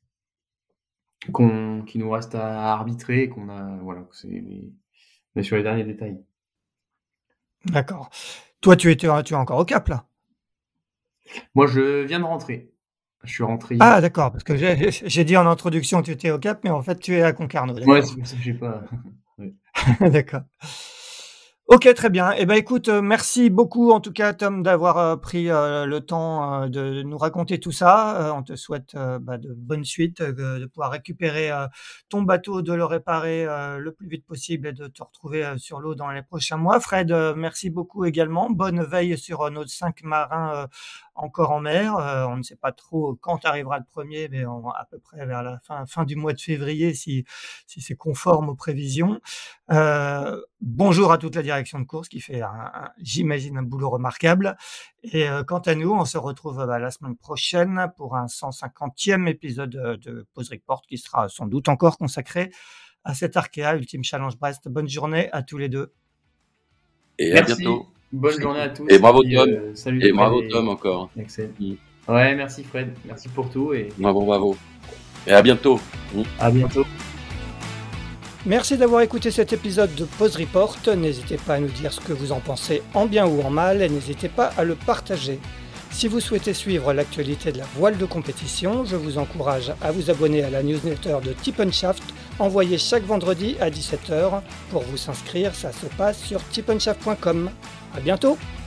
qu'on, qui nous reste à arbitrer et qu'on a, voilà, c'est les, on est sur les derniers détails. D'accord. Toi, tu es, tu es encore au Cap, là? Moi, je viens de rentrer. Je suis rentré. Ah, d'accord, parce que j'ai j'ai dit en introduction que tu étais au Cap, mais en fait, tu es à Concarneau. D'accord. Ouais, c'est pour ça que j'ai pas. Ouais. D'accord. Ok, très bien. Eh ben, écoute, euh, merci beaucoup en tout cas, Tom, d'avoir euh, pris euh, le temps euh, de nous raconter tout ça. Euh, on te souhaite euh, bah, de bonnes suites, euh, de pouvoir récupérer euh, ton bateau, de le réparer euh, le plus vite possible et de te retrouver euh, sur l'eau dans les prochains mois. Fred, euh, merci beaucoup également. Bonne veille sur euh, nos cinq marins euh, encore en mer. Euh, on ne sait pas trop quand arrivera le premier, mais on, à peu près vers la fin, fin du mois de février, si, si c'est conforme aux prévisions. Euh, bonjour à toute la direction de course qui fait, un, un, j'imagine, un boulot remarquable. Et euh, quant à nous, on se retrouve bah, la semaine prochaine pour un cent cinquantième épisode de, de Pause Report qui sera sans doute encore consacré à cet Arkea Ultime Challenge Brest. Bonne journée à tous les deux. Et merci. À bientôt. Bonne journée à tous. Et bravo Tom. Euh, salut et bravo et... Tom encore. Excellent. Mm. Ouais, merci Fred. Merci pour tout. Et... Bravo, bravo. Et à bientôt. Mm. À bientôt. Merci d'avoir écouté cet épisode de Pause Report. N'hésitez pas à nous dire ce que vous en pensez en bien ou en mal et n'hésitez pas à le partager. Si vous souhaitez suivre l'actualité de la voile de compétition, je vous encourage à vous abonner à la newsletter de Tip and Shaft, envoyée chaque vendredi à dix-sept heures. Pour vous inscrire, ça se passe sur tip and shaft point com. À bientôt!